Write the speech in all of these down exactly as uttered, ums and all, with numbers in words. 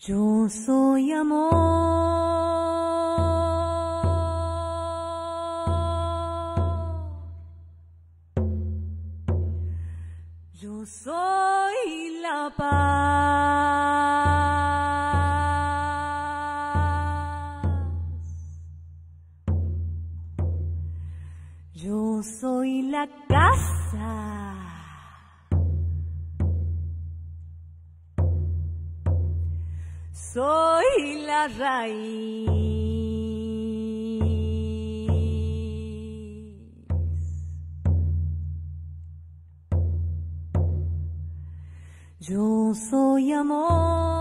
Yo soy amor, yo soy la paz, yo soy la casa, soy la raíz, yo soy amor,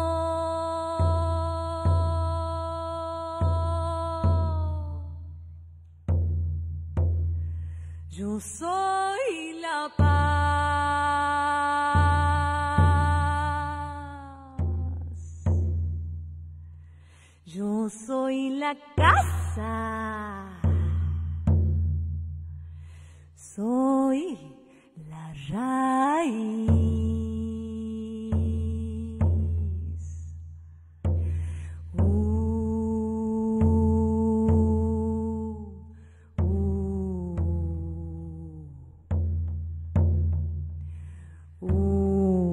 yo soy la paz, yo soy la casa, soy la raíz. Uh, uh, uh.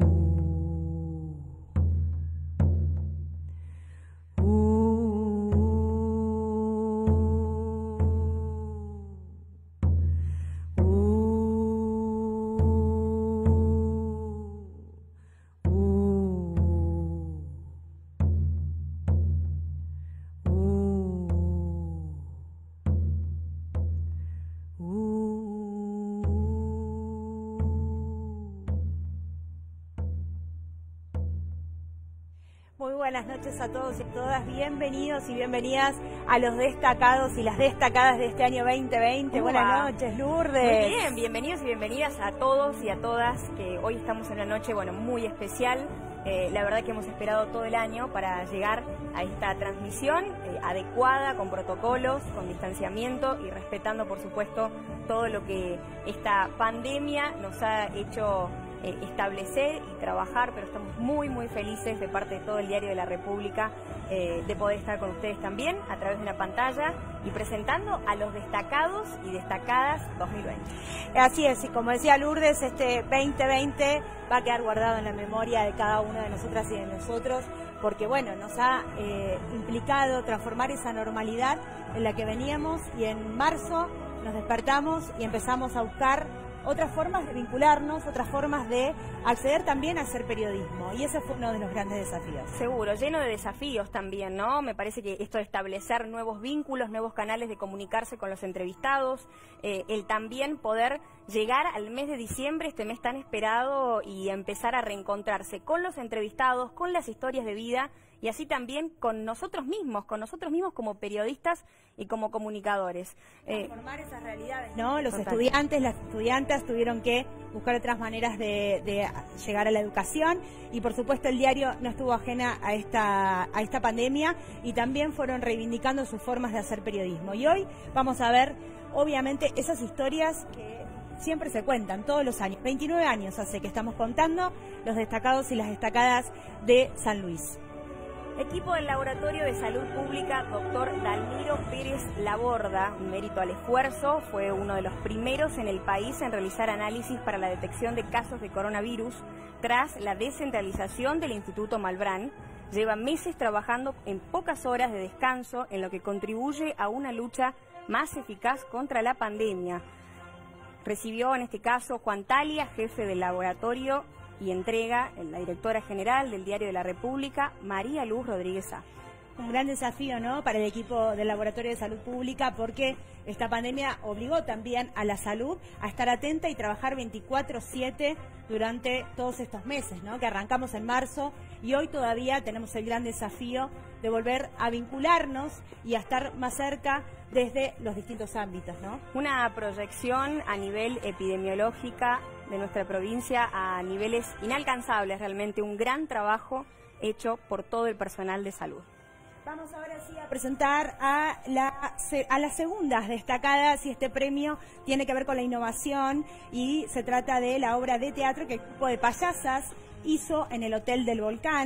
Muy buenas noches a todos y todas, bienvenidos y bienvenidas a los destacados y las destacadas de este año veinte veinte. Uva. Buenas noches, Lourdes. Muy bien, bienvenidos y bienvenidas a todos y a todas, que hoy estamos en una noche, bueno, muy especial. Eh, la verdad que hemos esperado todo el año para llegar a esta transmisión eh, adecuada, con protocolos, con distanciamiento y respetando, por supuesto, todo lo que esta pandemia nos ha hecho eh, establecer y trabajar, pero estamos muy, muy felices de parte de todo el Diario de la República eh, de poder estar con ustedes también a través de una pantalla y presentando a los destacados y destacadas dos mil veinte. Así es, y como decía Lourdes, este veinte veinte va a quedar guardado en la memoria de cada una de nosotras y de nosotros, porque bueno, nos ha eh, implicado transformar esa normalidad en la que veníamos, y en marzo nos despertamos y empezamos a buscar otras formas de vincularnos, otras formas de acceder también a hacer periodismo, y ese fue uno de los grandes desafíos. Seguro, lleno de desafíos también, ¿no? Me parece que esto de establecer nuevos vínculos, nuevos canales de comunicarse con los entrevistados, eh, el también poder llegar al mes de diciembre, este mes tan esperado, y empezar a reencontrarse con los entrevistados, con las historias de vida, y así también con nosotros mismos, con nosotros mismos como periodistas y como comunicadores. Transformar eh, esas realidades, ¿no? Los total. estudiantes, las estudiantas tuvieron que buscar otras maneras de, de llegar a la educación, y por supuesto el diario no estuvo ajena a esta, a esta pandemia, y también fueron reivindicando sus formas de hacer periodismo. Y hoy vamos a ver, obviamente, esas historias que siempre se cuentan todos los años. veintinueve años hace que estamos contando los destacados y las destacadas de San Luis. Equipo del Laboratorio de Salud Pública, doctor Dalmiro Pérez Laborda, mérito al esfuerzo, fue uno de los primeros en el país en realizar análisis para la detección de casos de coronavirus tras la descentralización del Instituto Malbrán. Lleva meses trabajando en pocas horas de descanso, en lo que contribuye a una lucha más eficaz contra la pandemia. Recibió en este caso Juan Talia, jefe del laboratorio, y entrega la directora general del Diario de la República, María Luz Rodríguez Sá. Un gran desafío, ¿no?, para el equipo del Laboratorio de Salud Pública, porque esta pandemia obligó también a la salud a estar atenta y trabajar veinticuatro siete durante todos estos meses, ¿no?, que arrancamos en marzo, y hoy todavía tenemos el gran desafío de volver a vincularnos y a estar más cerca desde los distintos ámbitos, ¿no? Una proyección a nivel epidemiológica de nuestra provincia a niveles inalcanzables, realmente un gran trabajo hecho por todo el personal de salud. Vamos ahora sí a presentar a, la, a las segundas destacadas, y este premio tiene que ver con la innovación, y se trata de la obra de teatro que el grupo de payasas hizo en el Hotel del Volcán.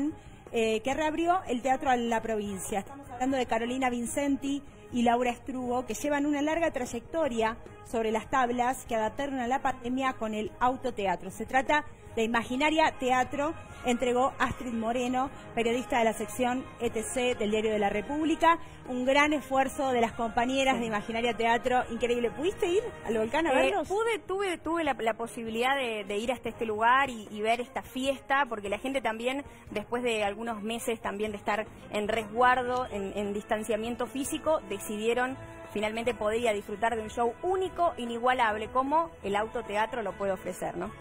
eh, que reabrió el teatro en la provincia. Estamos hablando de Carolina Vincenti y Laura Strugo, que llevan una larga trayectoria sobre las tablas que adaptaron a la pandemia con el autoteatro. Se trata de Imaginaria Teatro, entregó Astrid Moreno, periodista de la sección E T C del Diario de la República. Un gran esfuerzo de las compañeras de Imaginaria Teatro, increíble. ¿Pudiste ir al volcán a verlos? Eh, pude, tuve, tuve la, la posibilidad de, de ir hasta este lugar y, y ver esta fiesta, porque la gente también, después de algunos meses también de estar en resguardo, en, en distanciamiento físico, decidieron finalmente poder ir a disfrutar de un show único, inigualable, como el autoteatro lo puede ofrecer, ¿no?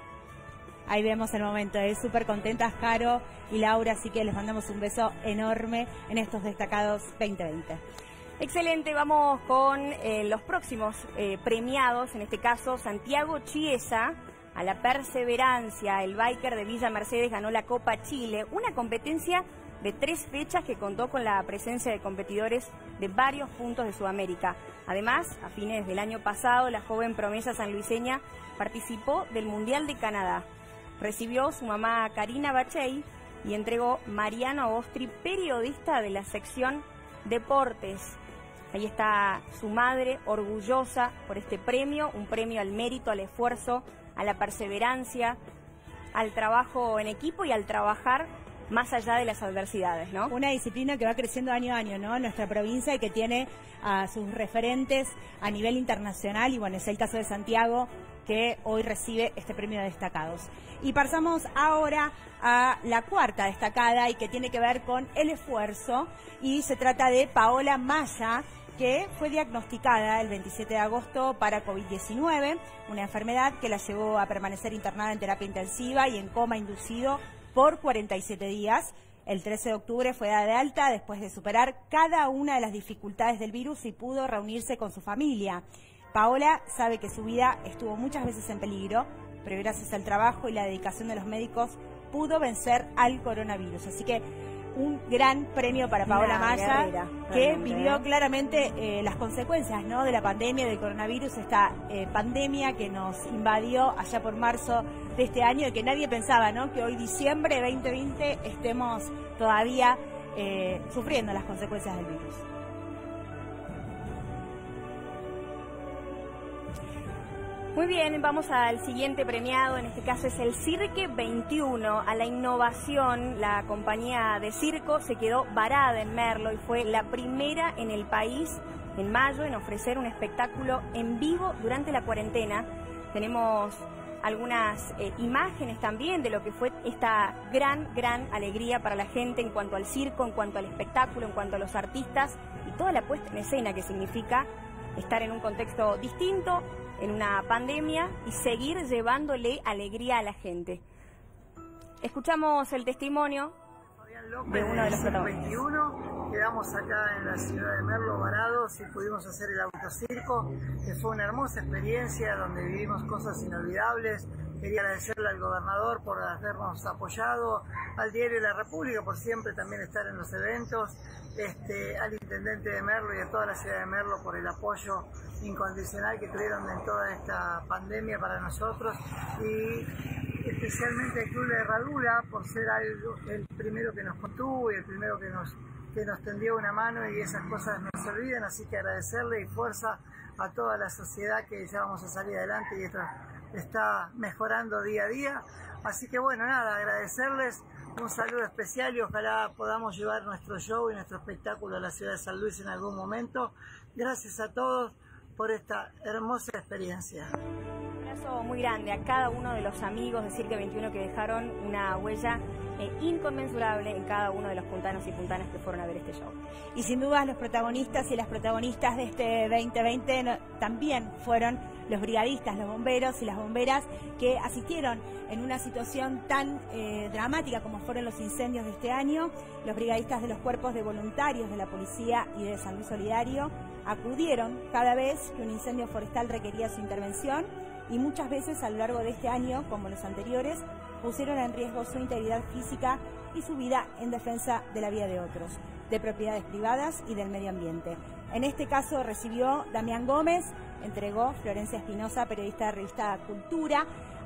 Ahí vemos el momento, ¿eh? Súper contentas Caro y Laura, así que les mandamos un beso enorme en estos destacados veinte veinte. Excelente, vamos con eh, los próximos eh, premiados, en este caso Santiago Chiesa, a la perseverancia. El biker de Villa Mercedes ganó la Copa Chile, una competencia de tres fechas que contó con la presencia de competidores de varios puntos de Sudamérica. Además, a fines del año pasado, la joven promesa sanluiseña participó del Mundial de Canadá. Recibió su mamá Karina Bachey y entregó Mariano Agostri, periodista de la sección Deportes. Ahí está su madre, orgullosa por este premio, un premio al mérito, al esfuerzo, a la perseverancia, al trabajo en equipo y al trabajar más allá de las adversidades, ¿no? Una disciplina que va creciendo año a año, ¿no? En nuestra provincia y que tiene a sus referentes a nivel internacional, y bueno, es el caso de Santiago, que hoy recibe este premio de destacados. Y pasamos ahora a la cuarta destacada y que tiene que ver con el esfuerzo, y se trata de Paola Maya, que fue diagnosticada el veintisiete de agosto para COVID diecinueve, una enfermedad que la llevó a permanecer internada en terapia intensiva y en coma inducido por cuarenta y siete días. El trece de octubre fue dada de alta después de superar cada una de las dificultades del virus y pudo reunirse con su familia. Paola sabe que su vida estuvo muchas veces en peligro, pero gracias al trabajo y la dedicación de los médicos pudo vencer al coronavirus. Así que un gran premio para Paola Una Maya, guerrera, que realmente, vivió ¿eh? claramente eh, las consecuencias, ¿no?, de la pandemia, del coronavirus, esta eh, pandemia que nos invadió allá por marzo de este año y que nadie pensaba, ¿no?, que hoy diciembre de veinte veinte estemos todavía eh, sufriendo las consecuencias del virus. Muy bien, vamos al siguiente premiado, en este caso es el Cirque veintiuno, a la innovación. La compañía de circo se quedó varada en Merlo y fue la primera en el país en mayo en ofrecer un espectáculo en vivo durante la cuarentena. Tenemos algunas eh, imágenes también de lo que fue esta gran, gran alegría para la gente en cuanto al circo, en cuanto al espectáculo, en cuanto a los artistas y toda la puesta en escena que significa estar en un contexto distinto, en una pandemia, y seguir llevándole alegría a la gente. Escuchamos el testimonio de uno de los protagonistas. veintiuno, quedamos acá en la ciudad de Merlo varados y pudimos hacer el autocirco, que fue una hermosa experiencia donde vivimos cosas inolvidables. Quería agradecerle al gobernador por habernos apoyado, al Diario de la República por siempre también estar en los eventos, este, al intendente de Merlo y a toda la ciudad de Merlo por el apoyo incondicional que tuvieron en toda esta pandemia para nosotros, y especialmente al Club de Herradura por ser algo, el primero que nos contuvo y el primero que nos, que nos tendió una mano, y esas cosas no se olvidan, así que agradecerle y fuerza a toda la sociedad, que ya vamos a salir adelante y esto está mejorando día a día. Así que bueno, nada, agradecerles, un saludo especial y ojalá podamos llevar nuestro show y nuestro espectáculo a la ciudad de San Luis en algún momento. Gracias a todos por esta hermosa experiencia. Un abrazo muy grande a cada uno de los amigos de Cirque veintiuno que dejaron una huella eh, inconmensurable en cada uno de los puntanos y puntanas que fueron a ver este show. Y sin duda los protagonistas y las protagonistas de este veinte veinte no, también fueron los brigadistas, los bomberos y las bomberas que asistieron en una situación tan eh, dramática como fueron los incendios de este año. Los brigadistas de los cuerpos de voluntarios de la policía y de San Luis Solidario acudieron cada vez que un incendio forestal requería su intervención, y muchas veces a lo largo de este año, como los anteriores, pusieron en riesgo su integridad física y su vida en defensa de la vida de otros, de propiedades privadas y del medio ambiente. En este caso recibió Damián Gómez, entregó Florencia Espinosa, periodista de revista Cultura,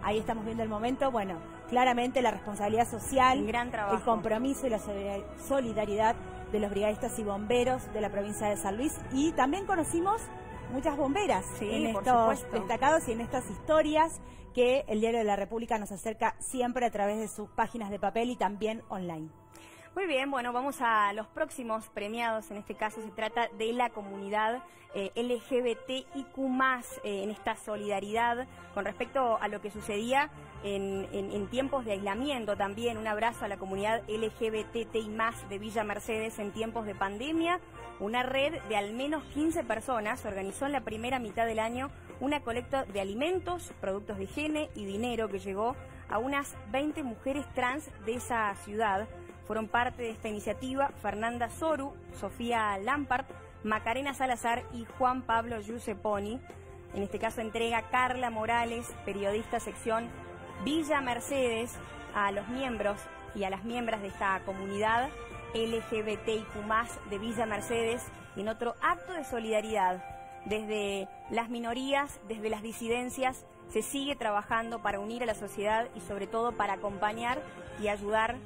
ahí estamos viendo el momento, bueno, claramente la responsabilidad social, un gran trabajo, el compromiso y la solidaridad de los brigadistas y bomberos de la provincia de San Luis, y también conocimos muchas bomberas sí, en por estos supuesto. destacados y en estas historias que el Diario de la República nos acerca siempre a través de sus páginas de papel y también online. Muy bien, bueno, vamos a los próximos premiados. En este caso se trata de la comunidad eh, L G B T I Q más, eh, en esta solidaridad con respecto a lo que sucedía en, en, en tiempos de aislamiento también. Un abrazo a la comunidad L G B T T I más de Villa Mercedes en tiempos de pandemia. Una red de al menos quince personas organizó en la primera mitad del año una colecta de alimentos, productos de higiene y dinero que llegó a unas veinte mujeres trans de esa ciudad. Fueron parte de esta iniciativa Fernanda Soru, Sofía Lampart, Macarena Salazar y Juan Pablo Giusepponi. En este caso entrega Carla Morales, periodista sección Villa Mercedes, a los miembros y a las miembros de esta comunidad L G B T I Q más de Villa Mercedes, en otro acto de solidaridad. Desde las minorías, desde las disidencias, se sigue trabajando para unir a la sociedad y sobre todo para acompañar y ayudar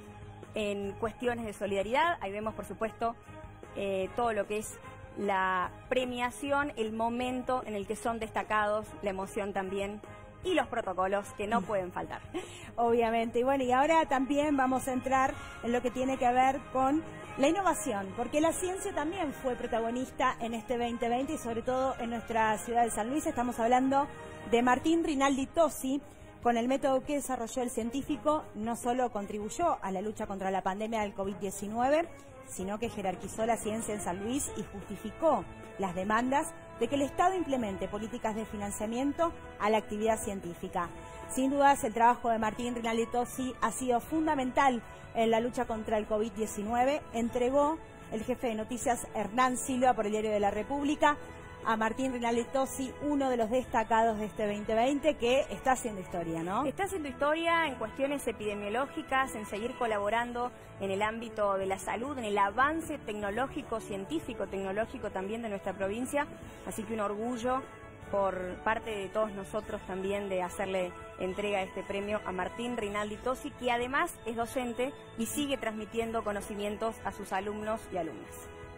en cuestiones de solidaridad. Ahí vemos, por supuesto, eh, todo lo que es la premiación, el momento en el que son destacados, la emoción también y los protocolos que no pueden faltar. Obviamente. Y bueno, y ahora también vamos a entrar en lo que tiene que ver con la innovación, porque la ciencia también fue protagonista en este veinte veinte y sobre todo en nuestra ciudad de San Luis. Estamos hablando de Martín Rinaldi Tosi. Con el método que desarrolló el científico, no solo contribuyó a la lucha contra la pandemia del COVID diecinueve, sino que jerarquizó la ciencia en San Luis y justificó las demandas de que el Estado implemente políticas de financiamiento a la actividad científica. Sin dudas, el trabajo de Martín Rinaldi Tosi ha sido fundamental en la lucha contra el COVID diecinueve. Entregó el jefe de noticias Hernán Silva por el Diario de la República a Martín Rinaldi Tosi, uno de los destacados de este veinte veinte, que está haciendo historia, ¿no? Está haciendo historia en cuestiones epidemiológicas, en seguir colaborando en el ámbito de la salud, en el avance tecnológico, científico, tecnológico también de nuestra provincia. Así que un orgullo por parte de todos nosotros también de hacerle entrega de este premio a Martín Rinaldi Tosi, que además es docente y sigue transmitiendo conocimientos a sus alumnos y alumnas.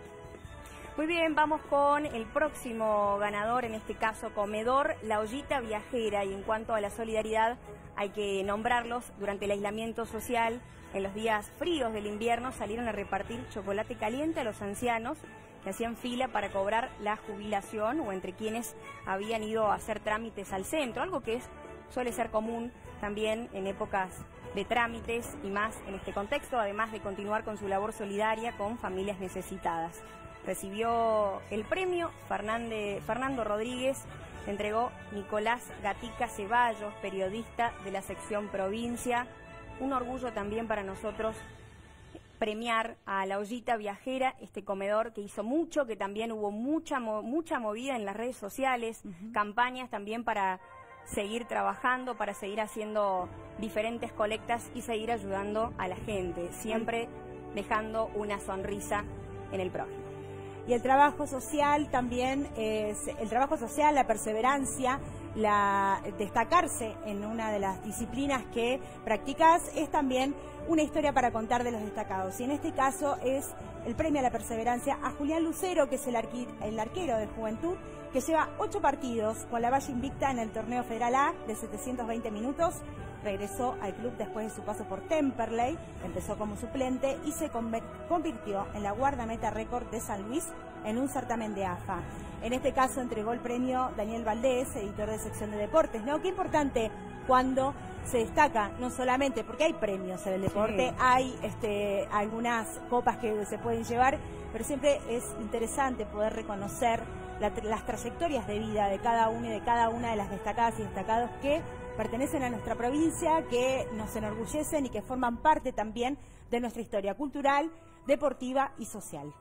Muy bien, vamos con el próximo ganador, en este caso Comedor La Ollita Viajera. Y en cuanto a la solidaridad, hay que nombrarlos. Durante el aislamiento social, en los días fríos del invierno, salieron a repartir chocolate caliente a los ancianos que hacían fila para cobrar la jubilación o entre quienes habían ido a hacer trámites al centro, algo que es, suele ser común también en épocas de trámites y más en este contexto, además de continuar con su labor solidaria con familias necesitadas. Recibió el premio Fernande, Fernando Rodríguez, entregó Nicolás Gatica Ceballos, periodista de la sección Provincia. Un orgullo también para nosotros premiar a La Ollita Viajera, este comedor que hizo mucho, que también hubo mucha, mucha movida en las redes sociales, uh-huh. campañas también para seguir trabajando, para seguir haciendo diferentes colectas y seguir ayudando a la gente, siempre dejando una sonrisa en el prójimo. Y el trabajo social también es el trabajo social, la perseverancia, la destacarse en una de las disciplinas que practicas es también una historia para contar de los destacados. Y en este caso es el premio a la perseverancia a Julián Lucero, que es el, arqui, el arquero de Juventud, que lleva ocho partidos con la valla invicta en el torneo Federal A de setecientos veinte minutos. Regresó al club después de su paso por Temperley, empezó como suplente y se convirtió en la guardameta récord de San Luis en un certamen de A F A. En este caso entregó el premio Daniel Valdés, editor de sección de deportes, ¿no? Qué importante cuando se destaca, no solamente porque hay premios en el deporte, sí. hay este, algunas copas que se pueden llevar, pero siempre es interesante poder reconocer la, las trayectorias de vida de cada uno y de cada una de las destacadas y destacados que pertenecen a nuestra provincia, que nos enorgullecen y que forman parte también de nuestra historia cultural, deportiva y social.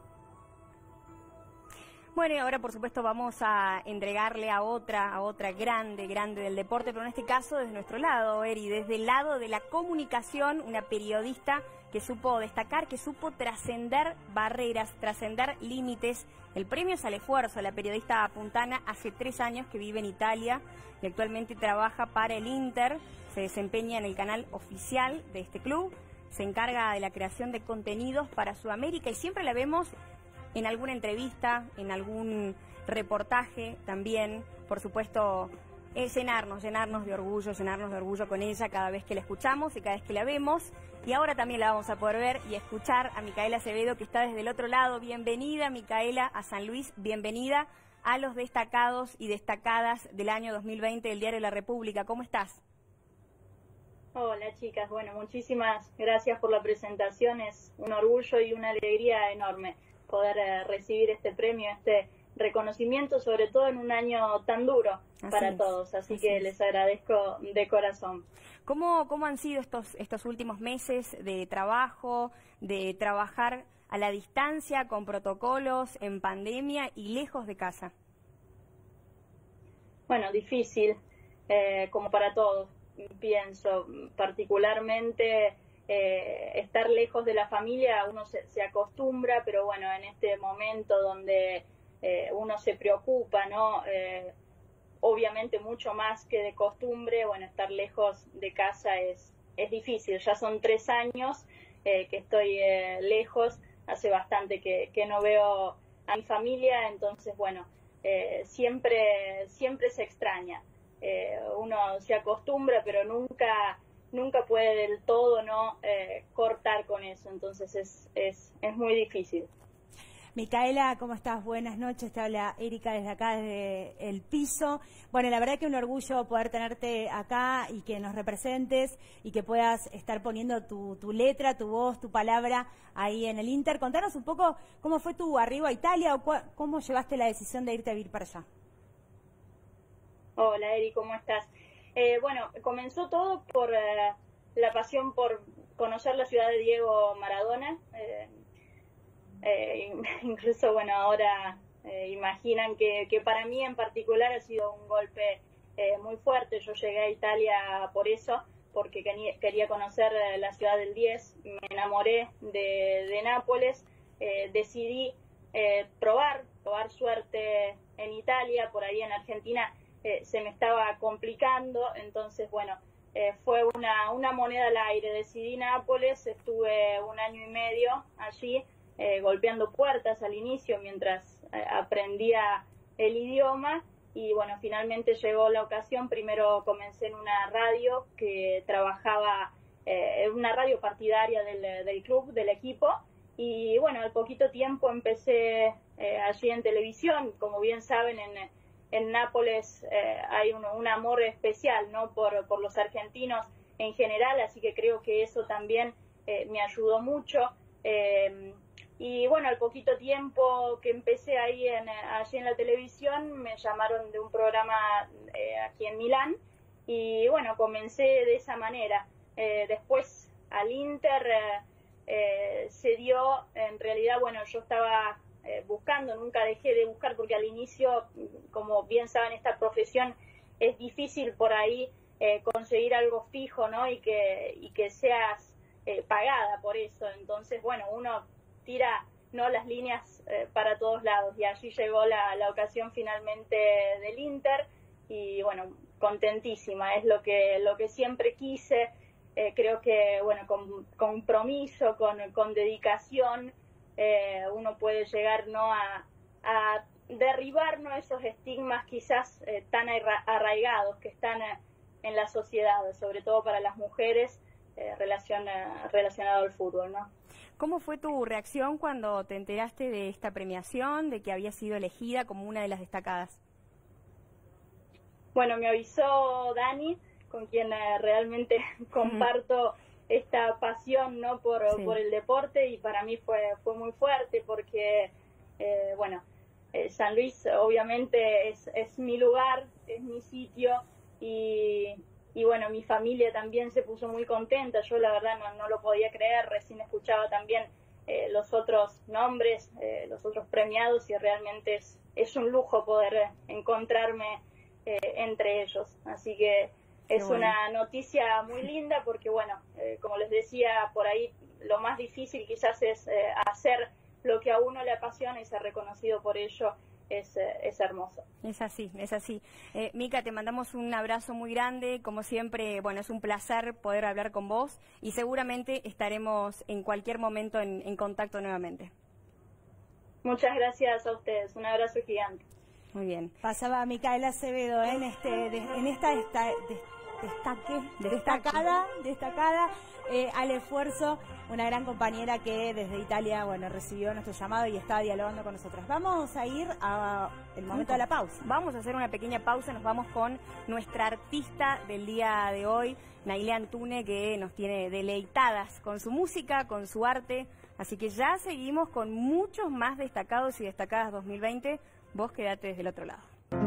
Bueno, y ahora por supuesto vamos a entregarle a otra, a otra grande, grande del deporte, pero en este caso desde nuestro lado, Eri, desde el lado de la comunicación, una periodista que supo destacar, que supo trascender barreras, trascender límites. El premio es al esfuerzo. La periodista puntana hace tres años que vive en Italia y actualmente trabaja para el Inter. se desempeña en el canal oficial de este club, se encarga de la creación de contenidos para Sudamérica y siempre la vemos en alguna entrevista, en algún reportaje también, por supuesto, es llenarnos, llenarnos de orgullo, llenarnos de orgullo con ella cada vez que la escuchamos y cada vez que la vemos. Y ahora también la vamos a poder ver y escuchar a Micaela Acevedo, que está desde el otro lado. Bienvenida, Micaela, a San Luis, bienvenida a los destacados y destacadas del año dos mil veinte del Diario La República. ¿Cómo estás? Hola chicas, bueno, muchísimas gracias por la presentación, es un orgullo y una alegría enorme poder eh, recibir este premio, este reconocimiento, sobre todo en un año tan duro así para es, todos, así, así que es. Les agradezco de corazón. ¿Cómo, cómo han sido estos, estos últimos meses de trabajo, de trabajar a la distancia, con protocolos, en pandemia y lejos de casa? Bueno, difícil, eh, como para todos. Pienso particularmente eh, estar lejos de la familia, uno se, se acostumbra, pero bueno, en este momento donde eh, uno se preocupa, ¿no? Eh, obviamente mucho más que de costumbre, bueno, estar lejos de casa es, es difícil. Ya son tres años eh, que estoy eh, lejos, hace bastante que, que no veo a mi familia, entonces bueno, eh, siempre, siempre se extraña. Eh, uno se acostumbra, pero nunca nunca puede del todo no eh, cortar con eso, entonces es, es, es muy difícil. Micaela, ¿cómo estás? Buenas noches, te habla Erika desde acá, desde el piso. Bueno, la verdad que un orgullo poder tenerte acá y que nos representes y que puedas estar poniendo tu, tu letra, tu voz, tu palabra ahí en el Inter. Contanos un poco cómo fue tu arribo a Italia o cómo llevaste la decisión de irte a vivir para allá. Hola Eri, ¿cómo estás? Eh, bueno, comenzó todo por eh, la pasión por conocer la ciudad de Diego Maradona. Eh, eh, incluso, bueno, ahora eh, imaginan que, que para mí en particular ha sido un golpe eh, muy fuerte. Yo llegué a Italia por eso, porque quería conocer la ciudad del diez. Me enamoré de, de Nápoles, eh, decidí eh, probar, probar suerte en Italia, por ahí en Argentina. Eh, se me estaba complicando, entonces bueno, eh, fue una, una moneda al aire. Decidí Nápoles, estuve un año y medio allí eh, golpeando puertas al inicio mientras eh, aprendía el idioma y bueno, finalmente llegó la ocasión. Primero comencé en una radio que trabajaba, eh, en una radio partidaria del, del club, del equipo, y bueno, al poquito tiempo empecé eh, allí en televisión. Como bien saben, en En Nápoles eh, hay un, un amor especial, ¿no? por, por los argentinos en general, así que creo que eso también eh, me ayudó mucho. Eh, y bueno, al poquito tiempo que empecé ahí en, allí en la televisión, me llamaron de un programa eh, aquí en Milán y bueno, comencé de esa manera. Eh, después al Inter eh, eh, se dio, en realidad, bueno, yo estaba Eh, buscando, nunca dejé de buscar porque al inicio, como bien saben, esta profesión es difícil por ahí eh, conseguir algo fijo, ¿no? Y que, y que seas eh, pagada por eso. Entonces, bueno, uno tira no las líneas eh, para todos lados y allí llegó la, la ocasión finalmente del Inter y bueno, contentísima, es lo que, lo que siempre quise. Eh, creo que, bueno, con compromiso, con, con dedicación, Eh, uno puede llegar no a, a derribar no esos estigmas quizás eh, tan arraigados que están eh, en la sociedad, sobre todo para las mujeres eh, relacion, eh, relacionado al fútbol, ¿no? ¿Cómo fue tu reacción cuando te enteraste de esta premiación, de que habías sido elegida como una de las destacadas? Bueno, me avisó Dani, con quien eh, realmente comparto esta pasión, ¿no? por, sí. por el deporte, y para mí fue fue muy fuerte porque eh, bueno, eh, San Luis obviamente es, es mi lugar, es mi sitio y, y bueno, mi familia también se puso muy contenta. Yo la verdad no, no lo podía creer, recién escuchaba también eh, los otros nombres, eh, los otros premiados, y realmente es, es un lujo poder encontrarme eh, entre ellos, así que es bueno. Una noticia muy linda porque, bueno, eh, como les decía, por ahí lo más difícil quizás es eh, hacer lo que a uno le apasiona y ser reconocido por ello es, es hermoso. Es así, es así. Eh, Mica, te mandamos un abrazo muy grande. Como siempre, bueno, es un placer poder hablar con vos y seguramente estaremos en cualquier momento en, en contacto nuevamente. Muchas gracias a ustedes. Un abrazo gigante. Muy bien. Pasaba Micaela Acevedo ¿eh? en, este, de, en esta... esta de, Destaque, destacada, destacada eh, al esfuerzo, una gran compañera que desde Italia, bueno, recibió nuestro llamado y está dialogando con nosotras. Vamos a ir a el momento de la pausa. Vamos a hacer una pequeña pausa, nos vamos con nuestra artista del día de hoy, Nailea Antune, que nos tiene deleitadas con su música, con su arte, así que ya seguimos con muchos más destacados y destacadas dos mil veinte. Vos quedate desde el otro lado.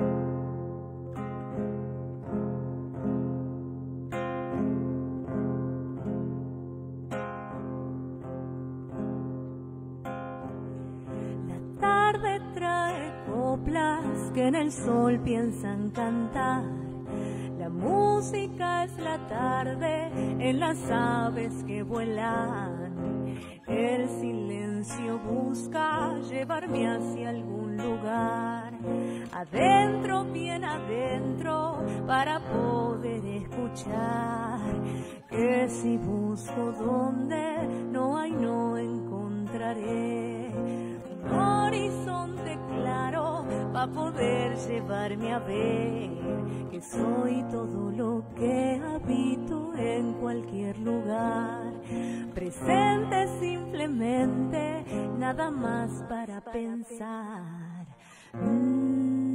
Que en el sol piensan cantar. La música es la tarde en las aves que vuelan. El silencio busca llevarme hacia algún lugar. Adentro, bien adentro, para poder escuchar. Que si busco donde no hay, no encontraré. Un horizonte claro para poder llevarme a ver que soy todo lo que habito en cualquier lugar. Presente simplemente, nada más para pensar. Mm.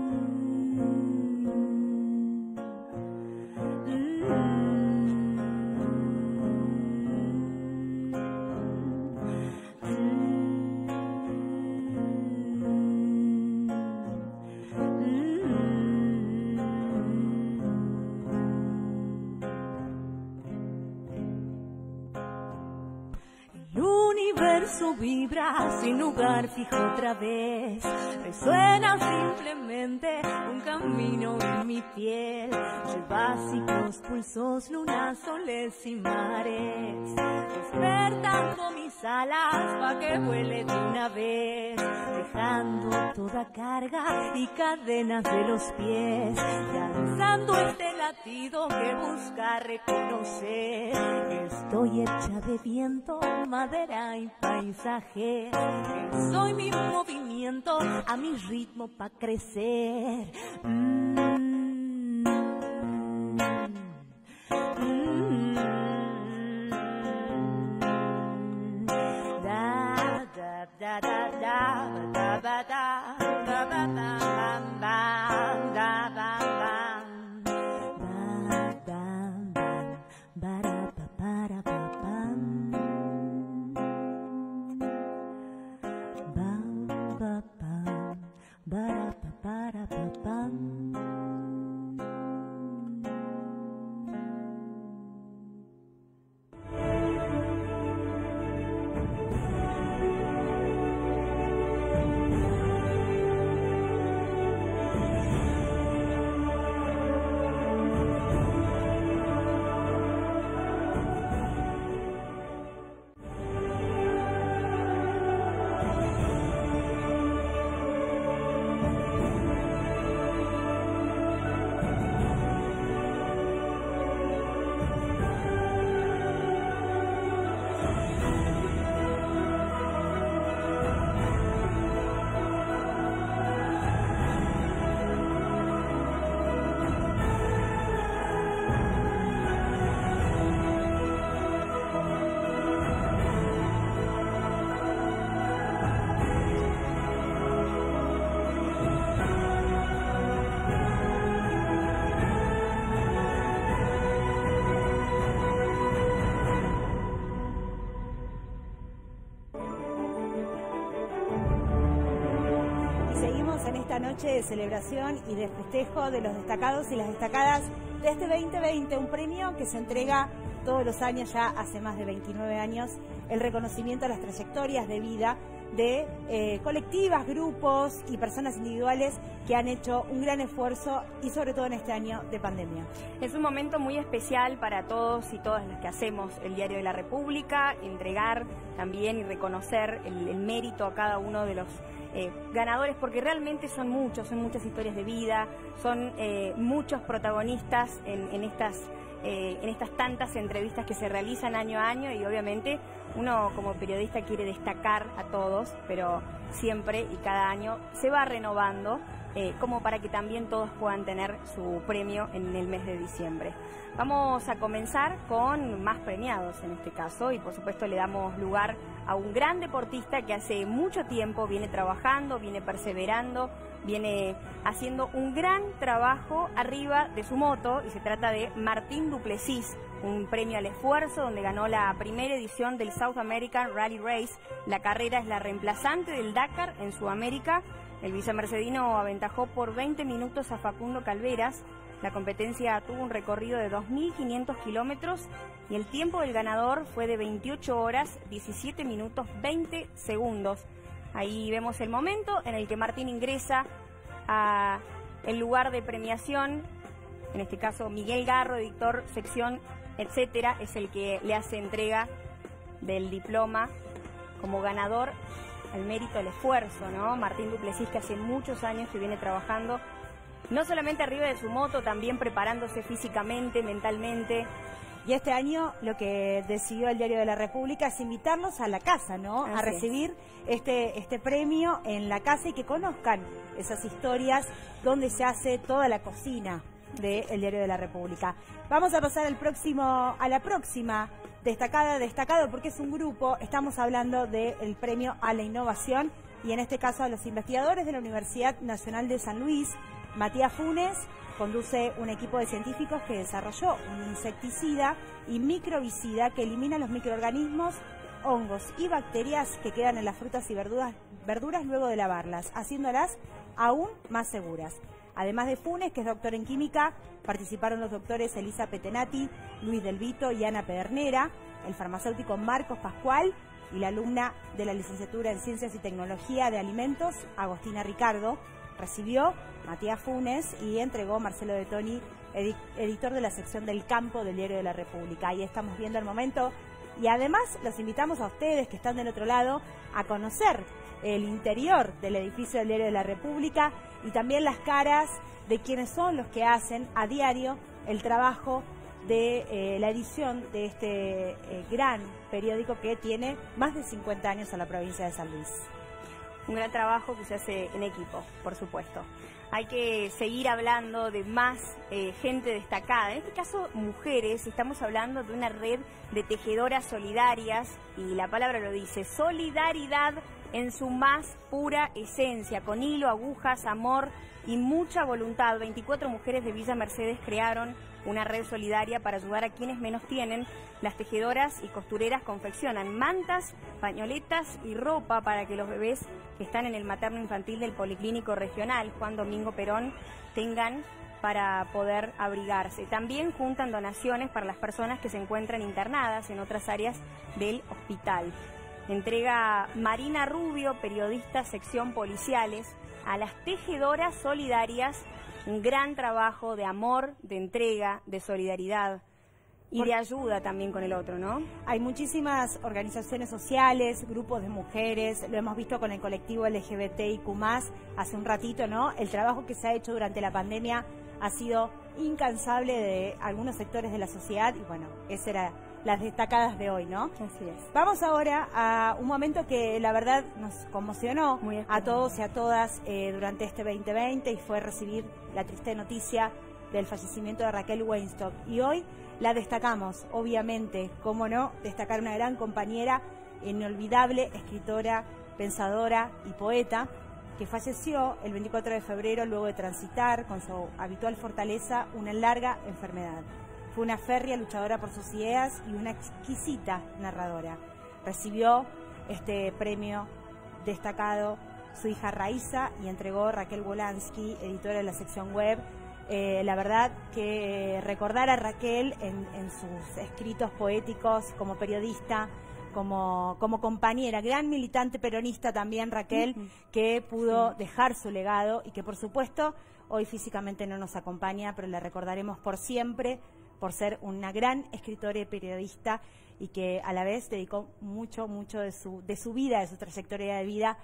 Vibra sin lugar fijo otra vez, resuena simplemente un camino en mi piel, de básicos pulsos, lunas, soles y mares, despertando mis alas pa' que vuele de una vez, dejando toda carga y cadenas de los pies, lanzando este latido que busca reconocer que estoy hecha de viento, madera y paisaje, que soy mi movimiento a mi ritmo pa' crecer. Mm, mm, da da da da da da da da da da da da da. En esta noche de celebración y de festejo de los destacados y las destacadas de este veinte veinte, un premio que se entrega todos los años, ya hace más de veintinueve años, el reconocimiento a las trayectorias de vida de eh, colectivas, grupos y personas individuales que han hecho un gran esfuerzo y sobre todo en este año de pandemia. Es un momento muy especial para todos y todas las que hacemos el Diario de la República, entregar también y reconocer el, el mérito a cada uno de los eh, ganadores, porque realmente son muchos, son muchas historias de vida, son eh, muchos protagonistas en, en estas eh, en estas tantas entrevistas que se realizan año a año, y obviamente uno como periodista quiere destacar a todos, pero siempre y cada año se va renovando, eh, como para que también todos puedan tener su premio en el mes de diciembre. Vamos a comenzar con más premiados en este caso, y por supuesto le damos lugar a un gran deportista que hace mucho tiempo viene trabajando, viene perseverando, viene haciendo un gran trabajo arriba de su moto, y se trata de Martín Duplessis, un premio al esfuerzo donde ganó la primera edición del South American Rally Race. La carrera es la reemplazante del Dakar en Sudamérica. El vicemercedino aventajó por veinte minutos a Facundo Calveras. La competencia tuvo un recorrido de dos mil quinientos kilómetros y el tiempo del ganador fue de veintiocho horas, diecisiete minutos, veinte segundos. Ahí vemos el momento en el que Martín ingresa a el lugar de premiación. En este caso, Miguel Garro, editor, sección, etcétera, es el que le hace entrega del diploma como ganador al mérito, al esfuerzo, ¿no? Martín Duplessis, que hace muchos años que viene trabajando no solamente arriba de su moto, también preparándose físicamente, mentalmente. Y este año lo que decidió el Diario de la República es invitarlos a la casa, ¿no? Así a recibir este, este premio en la casa y que conozcan esas historias donde se hace toda la cocina del Diario de la República. Vamos a pasar al próximo, a la próxima destacada, destacado porque es un grupo. Estamos hablando del premio a la innovación y en este caso a los investigadores de la Universidad Nacional de San Luis. Matías Funes conduce un equipo de científicos que desarrolló un insecticida y microbicida que elimina los microorganismos, hongos y bacterias que quedan en las frutas y verduras, verduras luego de lavarlas, haciéndolas aún más seguras. Además de Funes, que es doctor en química, participaron los doctores Elisa Petenati, Luis Del Vito y Ana Pedernera, el farmacéutico Marcos Pascual y la alumna de la licenciatura en Ciencias y Tecnología de Alimentos, Agostina Ricardo. Recibió Matías Funes y entregó Marcelo de Toni, edi editor de la sección del campo del Diario de la República. Ahí estamos viendo el momento y además los invitamos a ustedes que están del otro lado a conocer el interior del edificio del Diario de la República y también las caras de quienes son los que hacen a diario el trabajo de eh, la edición de este eh, gran periódico que tiene más de cincuenta años en la provincia de San Luis. Un gran trabajo que se hace en equipo, por supuesto. Hay que seguir hablando de más eh, gente destacada, en este caso mujeres. Estamos hablando de una red de tejedoras solidarias y la palabra lo dice, solidaridad en su más pura esencia, con hilo, agujas, amor y mucha voluntad. veinticuatro mujeres de Villa Mercedes crearon una red solidaria para ayudar a quienes menos tienen. Las tejedoras y costureras confeccionan mantas, pañoletas y ropa para que los bebés que están en el materno infantil del Policlínico Regional Juan Domingo Perón tengan para poder abrigarse. También juntan donaciones para las personas que se encuentran internadas en otras áreas del hospital. Entrega Marina Rubio, periodista, sección policiales, a las tejedoras solidarias. Un gran trabajo de amor, de entrega, de solidaridad y de ayuda también con el otro, ¿no? Hay muchísimas organizaciones sociales, grupos de mujeres, lo hemos visto con el colectivo L G B T I Q más, hace un ratito, ¿no? El trabajo que se ha hecho durante la pandemia ha sido incansable de algunos sectores de la sociedad y bueno, esas eran las destacadas de hoy, ¿no? Así es. Vamos ahora a un momento que la verdad nos conmocionó Muy a todos y a todas eh, durante este veinte veinte y fue recibir la triste noticia del fallecimiento de Raquel Weinstock. Y hoy la destacamos, obviamente, cómo no, destacar una gran compañera, inolvidable escritora, pensadora y poeta, que falleció el veinticuatro de febrero luego de transitar con su habitual fortaleza una larga enfermedad. Fue una férrea luchadora por sus ideas y una exquisita narradora. Recibió este premio destacado su hija Raiza y entregó Raquel Wolansky, editora de la sección web. Eh, la verdad que recordar a Raquel en, en sus escritos poéticos como periodista, como, como compañera, gran militante peronista también Raquel, uh-huh. que pudo sí. dejar su legado y que por supuesto hoy físicamente no nos acompaña, pero la recordaremos por siempre por ser una gran escritora y periodista y que a la vez dedicó mucho, mucho de su, de su vida, de su trayectoria de vida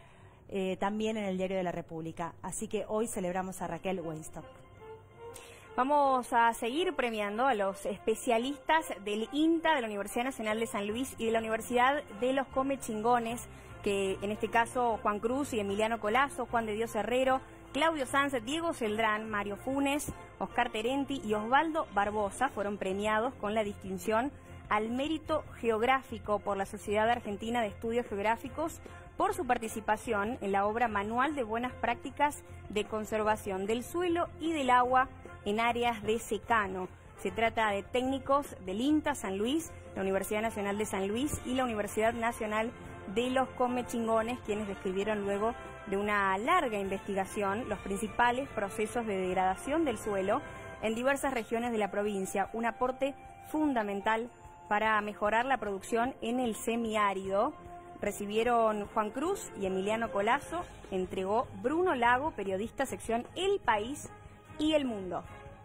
eh, también en el Diario de la República. Así que hoy celebramos a Raquel Weinstock. Vamos a seguir premiando a los especialistas del INTA, de la Universidad Nacional de San Luis y de la Universidad de los Comechingones, que en este caso Juan Cruz y Emiliano Colazo, Juan de Dios Herrero, Claudio Sanz, Diego Celdrán, Mario Funes, Oscar Terenti y Osvaldo Barbosa fueron premiados con la distinción al mérito geográfico por la Sociedad Argentina de Estudios Geográficos por su participación en la obra Manual de Buenas Prácticas de Conservación del Suelo y del Agua en áreas de secano. Se trata de técnicos del INTA San Luis, la Universidad Nacional de San Luis y la Universidad Nacional de los Comechingones, quienes describieron luego de una larga investigación los principales procesos de degradación del suelo en diversas regiones de la provincia, un aporte fundamental para mejorar la producción en el semiárido. Recibieron Juan Cruz y Emiliano Colazo, entregó Bruno Lago, periodista sección El País y El Mundo.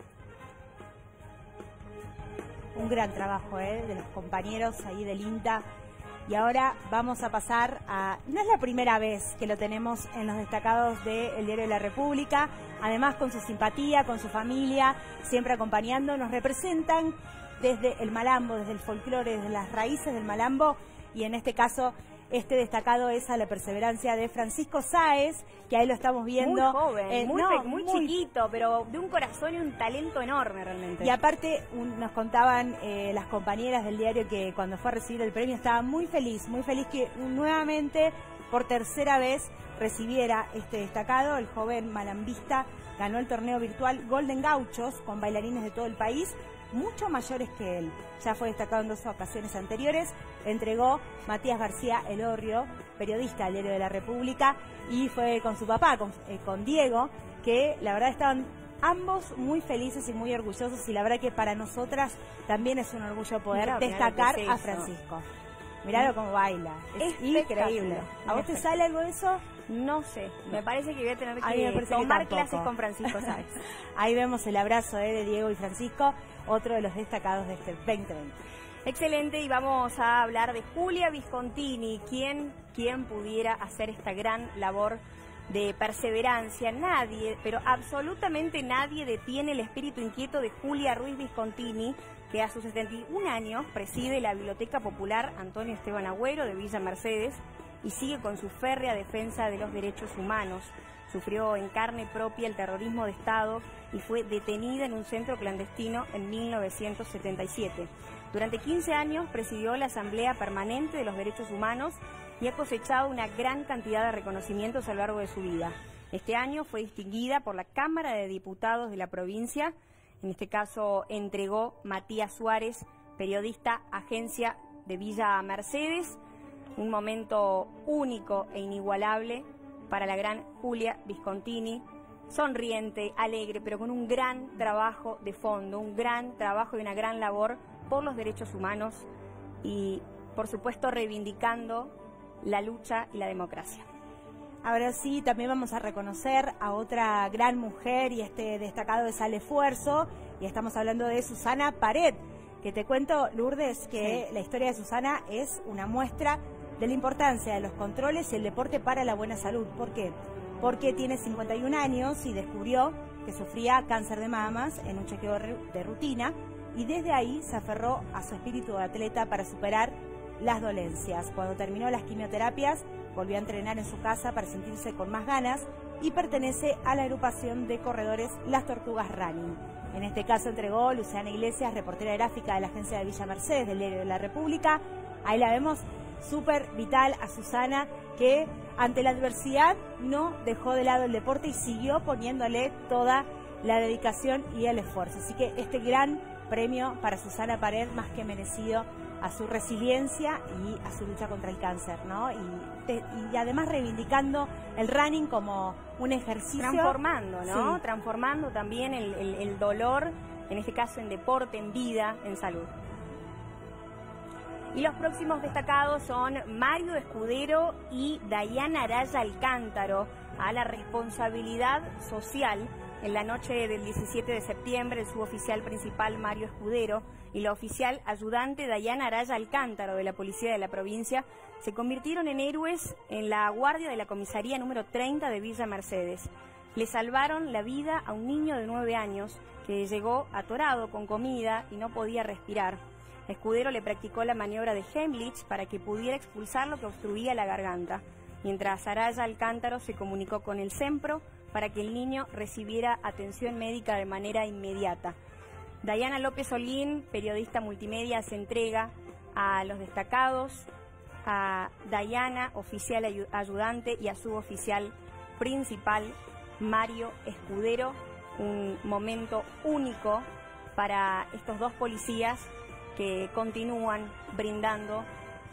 Un gran trabajo ¿eh? de los compañeros ahí del INTA. Y ahora vamos a pasar a... No es la primera vez que lo tenemos en los destacados del Diario de la República. Además, con su simpatía, con su familia, siempre acompañando, nos representan desde el malambo, desde el folclore, desde las raíces del malambo. Y en este caso, este destacado es a la perseverancia de Francisco Sáez, que ahí lo estamos viendo. Muy joven, eh, muy, no, muy, muy chiquito, pero de un corazón y un talento enorme realmente. Y aparte un, nos contaban eh, las compañeras del diario que cuando fue a recibir el premio estaba muy feliz, muy feliz que nuevamente por tercera vez recibiera este destacado. El joven malambista ganó el torneo virtual Golden Gauchos con bailarines de todo el país, mucho mayores que él. Ya fue destacado en dos ocasiones anteriores. Entregó Matías García Elorrio, periodista del Diario de la República, y fue con su papá, con, eh, con Diego, que la verdad estaban ambos muy felices y muy orgullosos, y la verdad que para nosotras también es un orgullo poder mirá, destacar mirá a Francisco. Mirá cómo baila, es increíble. ¿A vos te sale algo de eso? No sé, me parece que voy a tener que tomar que clases con Francisco, ¿sabes? Ahí vemos el abrazo eh, de Diego y Francisco, otro de los destacados de este veinte veinte. Excelente, y vamos a hablar de Julia Viscontini, quien, quien pudiera hacer esta gran labor de perseverancia. Nadie, pero absolutamente nadie detiene el espíritu inquieto de Julia Ruiz Viscontini, que a sus setenta y un años preside la Biblioteca Popular Antonio Esteban Agüero de Villa Mercedes y sigue con su férrea defensa de los derechos humanos. Sufrió en carne propia el terrorismo de Estado y fue detenida en un centro clandestino en mil novecientos setenta y siete. Durante quince años presidió la Asamblea Permanente de los Derechos Humanos y ha cosechado una gran cantidad de reconocimientos a lo largo de su vida. Este año fue distinguida por la Cámara de Diputados de la provincia. En este caso entregó Matías Suárez, periodista, agencia de Villa Mercedes. Un momento único e inigualable para la gran Julia Viscontini, sonriente, alegre, pero con un gran trabajo de fondo, un gran trabajo y una gran labor por los derechos humanos y, por supuesto, reivindicando la lucha y la democracia. Ahora sí, también vamos a reconocer a otra gran mujer, y este destacado es al esfuerzo, y estamos hablando de Susana Pared, que te cuento, Lourdes, que sí. La historia de Susana es una muestra de la importancia de los controles y el deporte para la buena salud. ¿Por qué? Porque tiene cincuenta y un años y descubrió que sufría cáncer de mamas en un chequeo de rutina, y desde ahí se aferró a su espíritu de atleta para superar las dolencias. Cuando terminó las quimioterapias, volvió a entrenar en su casa para sentirse con más ganas y pertenece a la agrupación de corredores Las Tortugas Running. En este caso entregó Luciana Iglesias, reportera gráfica de la agencia de Villa Mercedes del Diario de la República. Ahí la vemos súper vital a Susana, que ante la adversidad no dejó de lado el deporte y siguió poniéndole toda la dedicación y el esfuerzo. Así que este gran premio para Susana Pared, más que merecido, a su resiliencia y a su lucha contra el cáncer, ¿no? Y, te, y además reivindicando el running como un ejercicio. Transformando, ¿no? Sí. Transformando también el, el, el dolor, en este caso en deporte, en vida, en salud. Y los próximos destacados son Mario Escudero y Dayana Araya Alcántaro, a la responsabilidad social. En la noche del diecisiete de septiembre, el suboficial principal Mario Escudero y la oficial ayudante Dayana Araya Alcántaro de la Policía de la provincia se convirtieron en héroes en la guardia de la comisaría número treinta de Villa Mercedes. Le salvaron la vida a un niño de nueve años que llegó atorado con comida y no podía respirar. Escudero le practicó la maniobra de Heimlich para que pudiera expulsar lo que obstruía la garganta, mientras Araya Alcántaro se comunicó con el SEMPRO para que el niño recibiera atención médica de manera inmediata. Dayana López Olguín, periodista multimedia, se entrega a los destacados, a Dayana, oficial ayudante, y a su oficial principal, Mario Escudero. Un momento único para estos dos policías que continúan brindando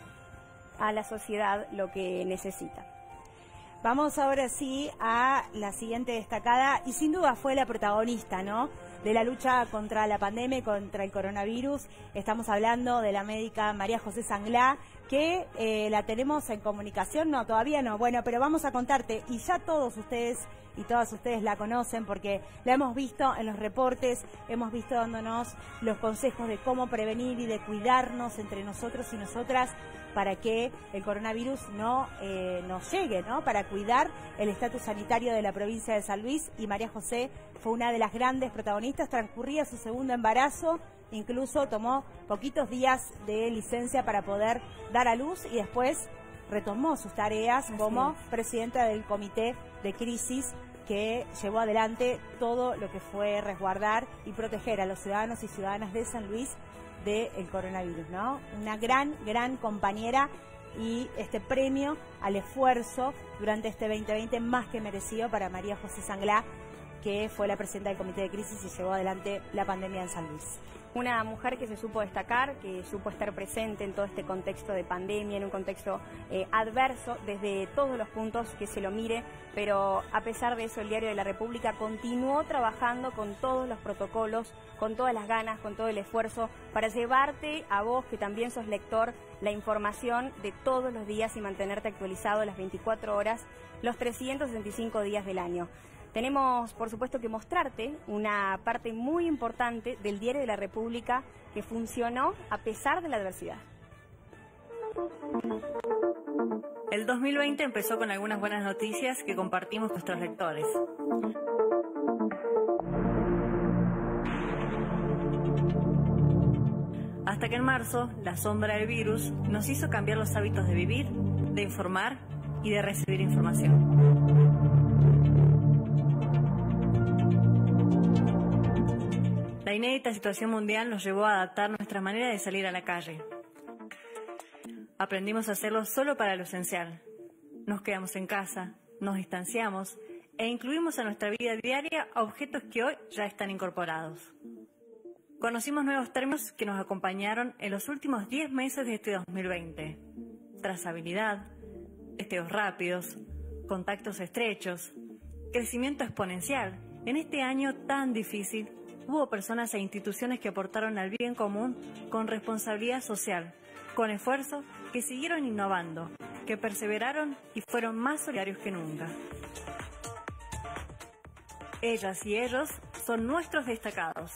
a la sociedad lo que necesita. Vamos ahora sí a la siguiente destacada, y sin duda fue la protagonista, ¿no?, de la lucha contra la pandemia y contra el coronavirus. Estamos hablando de la médica María José Sanglá, que eh, la tenemos en comunicación. No, todavía no. Bueno, pero vamos a contarte, y ya todos ustedes y todas ustedes la conocen porque la hemos visto en los reportes, hemos visto dándonos los consejos de cómo prevenir y de cuidarnos entre nosotros y nosotras para que el coronavirus no eh, nos llegue, ¿no?, para cuidar el estatus sanitario de la provincia de San Luis. Y María José fue una de las grandes protagonistas. Transcurría su segundo embarazo, incluso tomó poquitos días de licencia para poder dar a luz y después retomó sus tareas como presidenta del comité de crisis que llevó adelante todo lo que fue resguardar y proteger a los ciudadanos y ciudadanas de San Luis del coronavirus, ¿no? Una gran, gran compañera, y este premio al esfuerzo durante este veinte veinte más que merecido para María José Sanglá, que fue la presidenta del comité de crisis y llevó adelante la pandemia en San Luis. Una mujer que se supo destacar, que supo estar presente en todo este contexto de pandemia, en un contexto eh, adverso desde todos los puntos que se lo mire, pero a pesar de eso el Diario de la República continuó trabajando con todos los protocolos, con todas las ganas, con todo el esfuerzo, para llevarte a vos, que también sos lector, la información de todos los días y mantenerte actualizado las veinticuatro horas, los trescientos sesenta y cinco días del año. Tenemos, por supuesto, que mostrarte una parte muy importante del Diario de la República que funcionó a pesar de la adversidad. El dos mil veinte empezó con algunas buenas noticias que compartimos con nuestros lectores. Hasta que en marzo, la sombra del virus nos hizo cambiar los hábitos de vivir, de informar y de recibir información. La inédita situación mundial nos llevó a adaptar nuestra manera de salir a la calle. Aprendimos a hacerlo solo para lo esencial. Nos quedamos en casa, nos distanciamos e incluimos a nuestra vida diaria a objetos que hoy ya están incorporados. Conocimos nuevos términos que nos acompañaron en los últimos diez meses de este dos mil veinte. Trazabilidad, testeos rápidos, contactos estrechos, crecimiento exponencial. En este año tan difícil, hubo personas e instituciones que aportaron al bien común con responsabilidad social, con esfuerzo, que siguieron innovando, que perseveraron y fueron más solidarios que nunca. Ellas y ellos son nuestros destacados.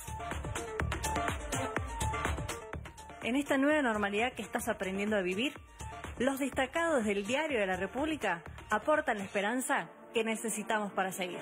En esta nueva normalidad que estás aprendiendo a vivir, los destacados del Diario de la República aportan la esperanza que necesitamos para seguir.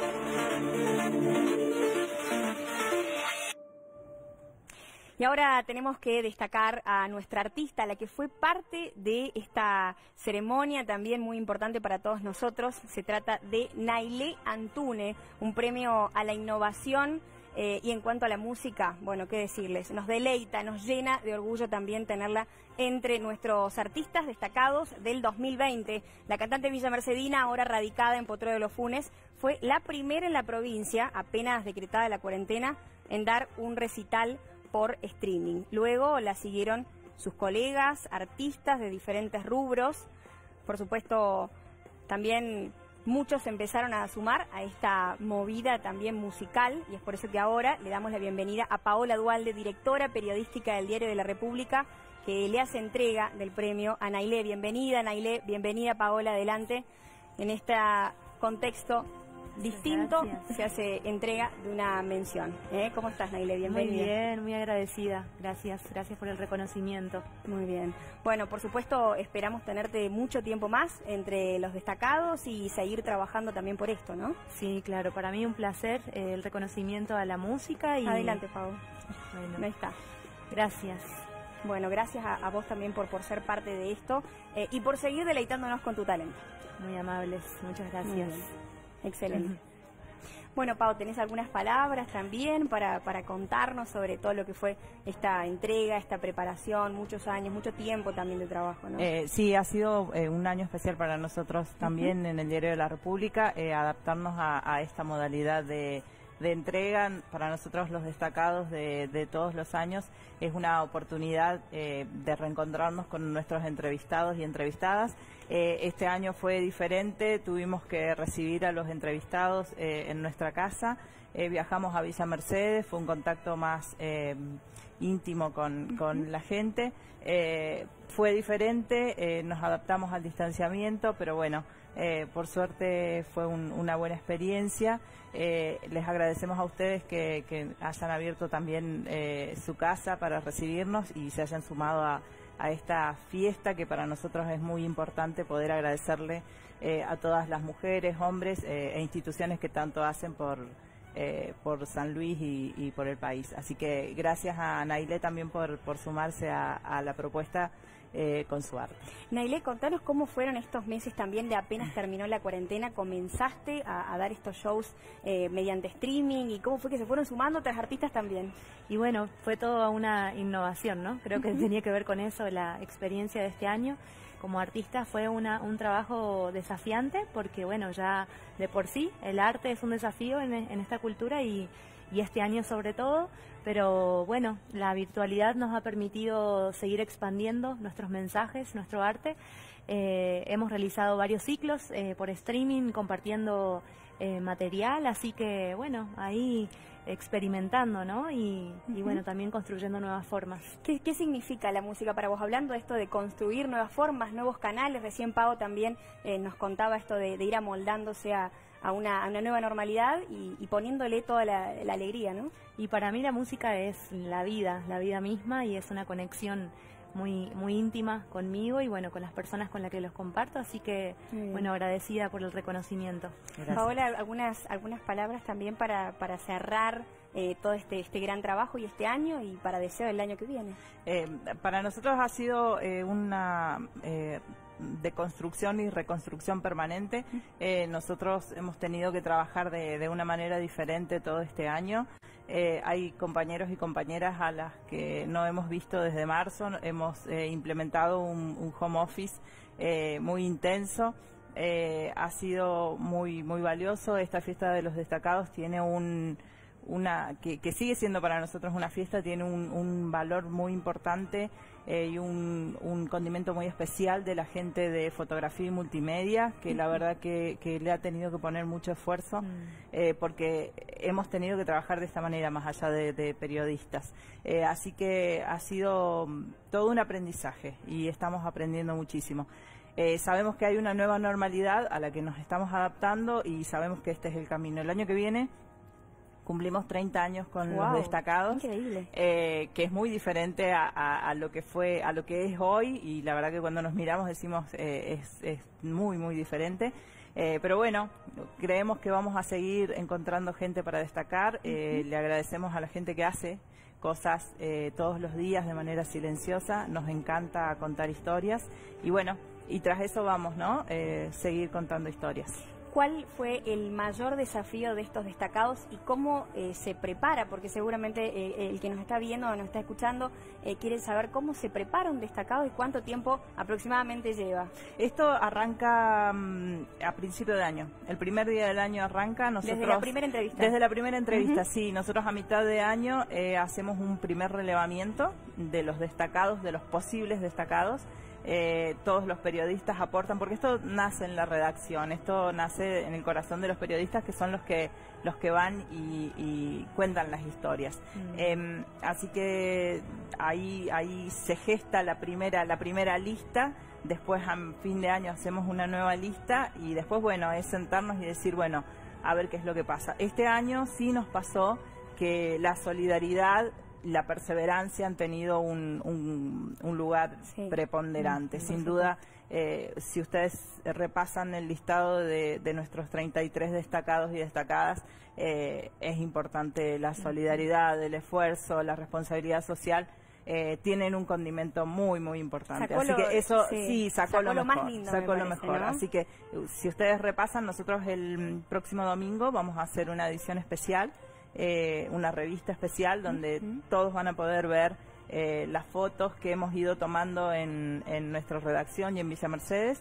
Y ahora tenemos que destacar a nuestra artista, la que fue parte de esta ceremonia, también muy importante para todos nosotros. Se trata de Nailé Antune, un premio a la innovación. Eh, y en cuanto a la música, bueno, qué decirles, nos deleita, nos llena de orgullo también tenerla entre nuestros artistas destacados del dos mil veinte. La cantante villamercedina, ahora radicada en Potrero de los Funes, fue la primera en la provincia, apenas decretada la cuarentena, en dar un recital por streaming. Luego la siguieron sus colegas, artistas de diferentes rubros. Por supuesto, también muchos empezaron a sumar a esta movida también musical, y es por eso que ahora le damos la bienvenida a Paola Dualde, directora periodística del Diario de la República, que le hace entrega del premio a Nailé. Bienvenida, Nailé, bienvenida, Paola, adelante. En este contexto distinto se hace entrega de una mención. ¿Eh? ¿Cómo estás, Nailé? Bienvenida. Muy bien, muy agradecida. Gracias, gracias por el reconocimiento. Muy bien. Bueno, por supuesto, esperamos tenerte mucho tiempo más entre los destacados y seguir trabajando también por esto, ¿no? Sí, claro, para mí un placer eh, el reconocimiento a la música. Y adelante, Pau. Bueno, ahí está. Gracias. Bueno, gracias a, a vos también por, por ser parte de esto eh, y por seguir deleitándonos con tu talento. Muy amables, muchas gracias. Excelente. Uh-huh. Bueno, Pau, ¿tenés algunas palabras también para, para contarnos sobre todo lo que fue esta entrega, esta preparación, muchos años, mucho tiempo también de trabajo, ¿no? Eh, sí, ha sido eh, un año especial para nosotros también uh-huh. en el Diario de la República, eh, adaptarnos a, a esta modalidad de... de entrega. Para nosotros los destacados de, de todos los años es una oportunidad eh, de reencontrarnos con nuestros entrevistados y entrevistadas. Eh, este año fue diferente, tuvimos que recibir a los entrevistados eh, en nuestra casa, eh, viajamos a Villa Mercedes, fue un contacto más eh, íntimo con, con la gente, eh, fue diferente, eh, nos adaptamos al distanciamiento, pero bueno, Eh, por suerte fue un, una buena experiencia. Eh, les agradecemos a ustedes que, que hayan abierto también eh, su casa para recibirnos y se hayan sumado a, a esta fiesta que para nosotros es muy importante poder agradecerle eh, a todas las mujeres, hombres eh, e instituciones que tanto hacen por, eh, por San Luis y, y por el país. Así que gracias a Nailé también por, por sumarse a, a la propuesta Eh, con su arte. Nailé, contanos cómo fueron estos meses también de apenas terminó la cuarentena, comenzaste a, a dar estos shows eh, mediante streaming y cómo fue que se fueron sumando otras artistas también. Y bueno, fue toda una innovación, ¿no? Creo que uh-huh. tenía que ver con eso, la experiencia de este año. Como artista fue una, un trabajo desafiante porque bueno, ya de por sí el arte es un desafío en, en esta cultura y y este año sobre todo, pero bueno, la virtualidad nos ha permitido seguir expandiendo nuestros mensajes, nuestro arte. Eh, hemos realizado varios ciclos eh, por streaming, compartiendo eh, material, así que bueno, ahí experimentando, ¿no? Y, uh-huh. y bueno, también construyendo nuevas formas. ¿Qué, ¿Qué significa la música para vos? Hablando de esto de construir nuevas formas, nuevos canales, recién Pau también eh, nos contaba esto de, de ir amoldándose a A una, a una nueva normalidad y, y poniéndole toda la, la alegría, ¿no? Y para mí la música es la vida, la vida misma, y es una conexión muy muy íntima conmigo y bueno, con las personas con las que los comparto, así que mm. bueno, agradecida por el reconocimiento. Gracias. Paola, algunas algunas palabras también para, para cerrar eh, todo este este gran trabajo y este año y para deseo del año que viene. Eh, para nosotros ha sido eh, una... Eh, de construcción y reconstrucción permanente. Eh, nosotros hemos tenido que trabajar de, de una manera diferente todo este año. Eh, hay compañeros y compañeras a las que no hemos visto desde marzo. Hemos eh, implementado un, un home office eh, muy intenso. Eh, ha sido muy, muy valioso. Esta fiesta de los destacados tiene un... una que, que sigue siendo para nosotros una fiesta, tiene un, un valor muy importante eh, y un, un condimento muy especial de la gente de fotografía y multimedia, que la verdad que, que le ha tenido que poner mucho esfuerzo mm. eh, porque hemos tenido que trabajar de esta manera más allá de, de periodistas. Eh, así que ha sido todo un aprendizaje y estamos aprendiendo muchísimo. Eh, sabemos que hay una nueva normalidad a la que nos estamos adaptando y sabemos que este es el camino. El año que viene cumplimos treinta años con wow, los destacados, increíble. Eh, que es muy diferente a, a, a lo que fue, a lo que es hoy, y la verdad que cuando nos miramos decimos eh, es, es muy muy diferente. Eh, pero bueno, creemos que vamos a seguir encontrando gente para destacar. Eh, uh-huh. Le agradecemos a la gente que hace cosas eh, todos los días de manera silenciosa. Nos encanta contar historias y bueno, y tras eso vamos, ¿no? Eh, seguir contando historias. ¿Cuál fue el mayor desafío de estos destacados y cómo eh, se prepara? Porque seguramente eh, el que nos está viendo o nos está escuchando eh, quiere saber cómo se prepara un destacado y cuánto tiempo aproximadamente lleva. Esto arranca um, a principio de año. El primer día del año arranca. Nosotros, desde la primera entrevista. Desde la primera entrevista, uh-huh. sí. Nosotros a mitad de año eh, hacemos un primer relevamiento de los destacados, de los posibles destacados. Eh, todos los periodistas aportan, porque esto nace en la redacción, esto nace en el corazón de los periodistas, que son los que los que van y, y cuentan las historias. Mm. Eh, así que ahí ahí se gesta la primera la primera lista. Después a fin de año hacemos una nueva lista y después bueno es sentarnos y decir bueno a ver qué es lo que pasa. Este año sí nos pasó que la solidaridad, la perseverancia han tenido un, un, un lugar sí. preponderante. Sí, sin duda, eh, si ustedes repasan el listado de, de nuestros treinta y tres destacados y destacadas, eh, es importante la solidaridad, el esfuerzo, la responsabilidad social. Eh, tienen un condimento muy muy importante, sacó así lo, que eso sí, sí sacó, sacó lo, lo mejor, más lindo, sacó me lo parece, mejor, ¿no? Así que si ustedes repasan, nosotros el próximo domingo vamos a hacer una edición especial, eh, una revista especial donde uh-huh. todos van a poder ver eh, las fotos que hemos ido tomando en, en nuestra redacción y en Villa Mercedes.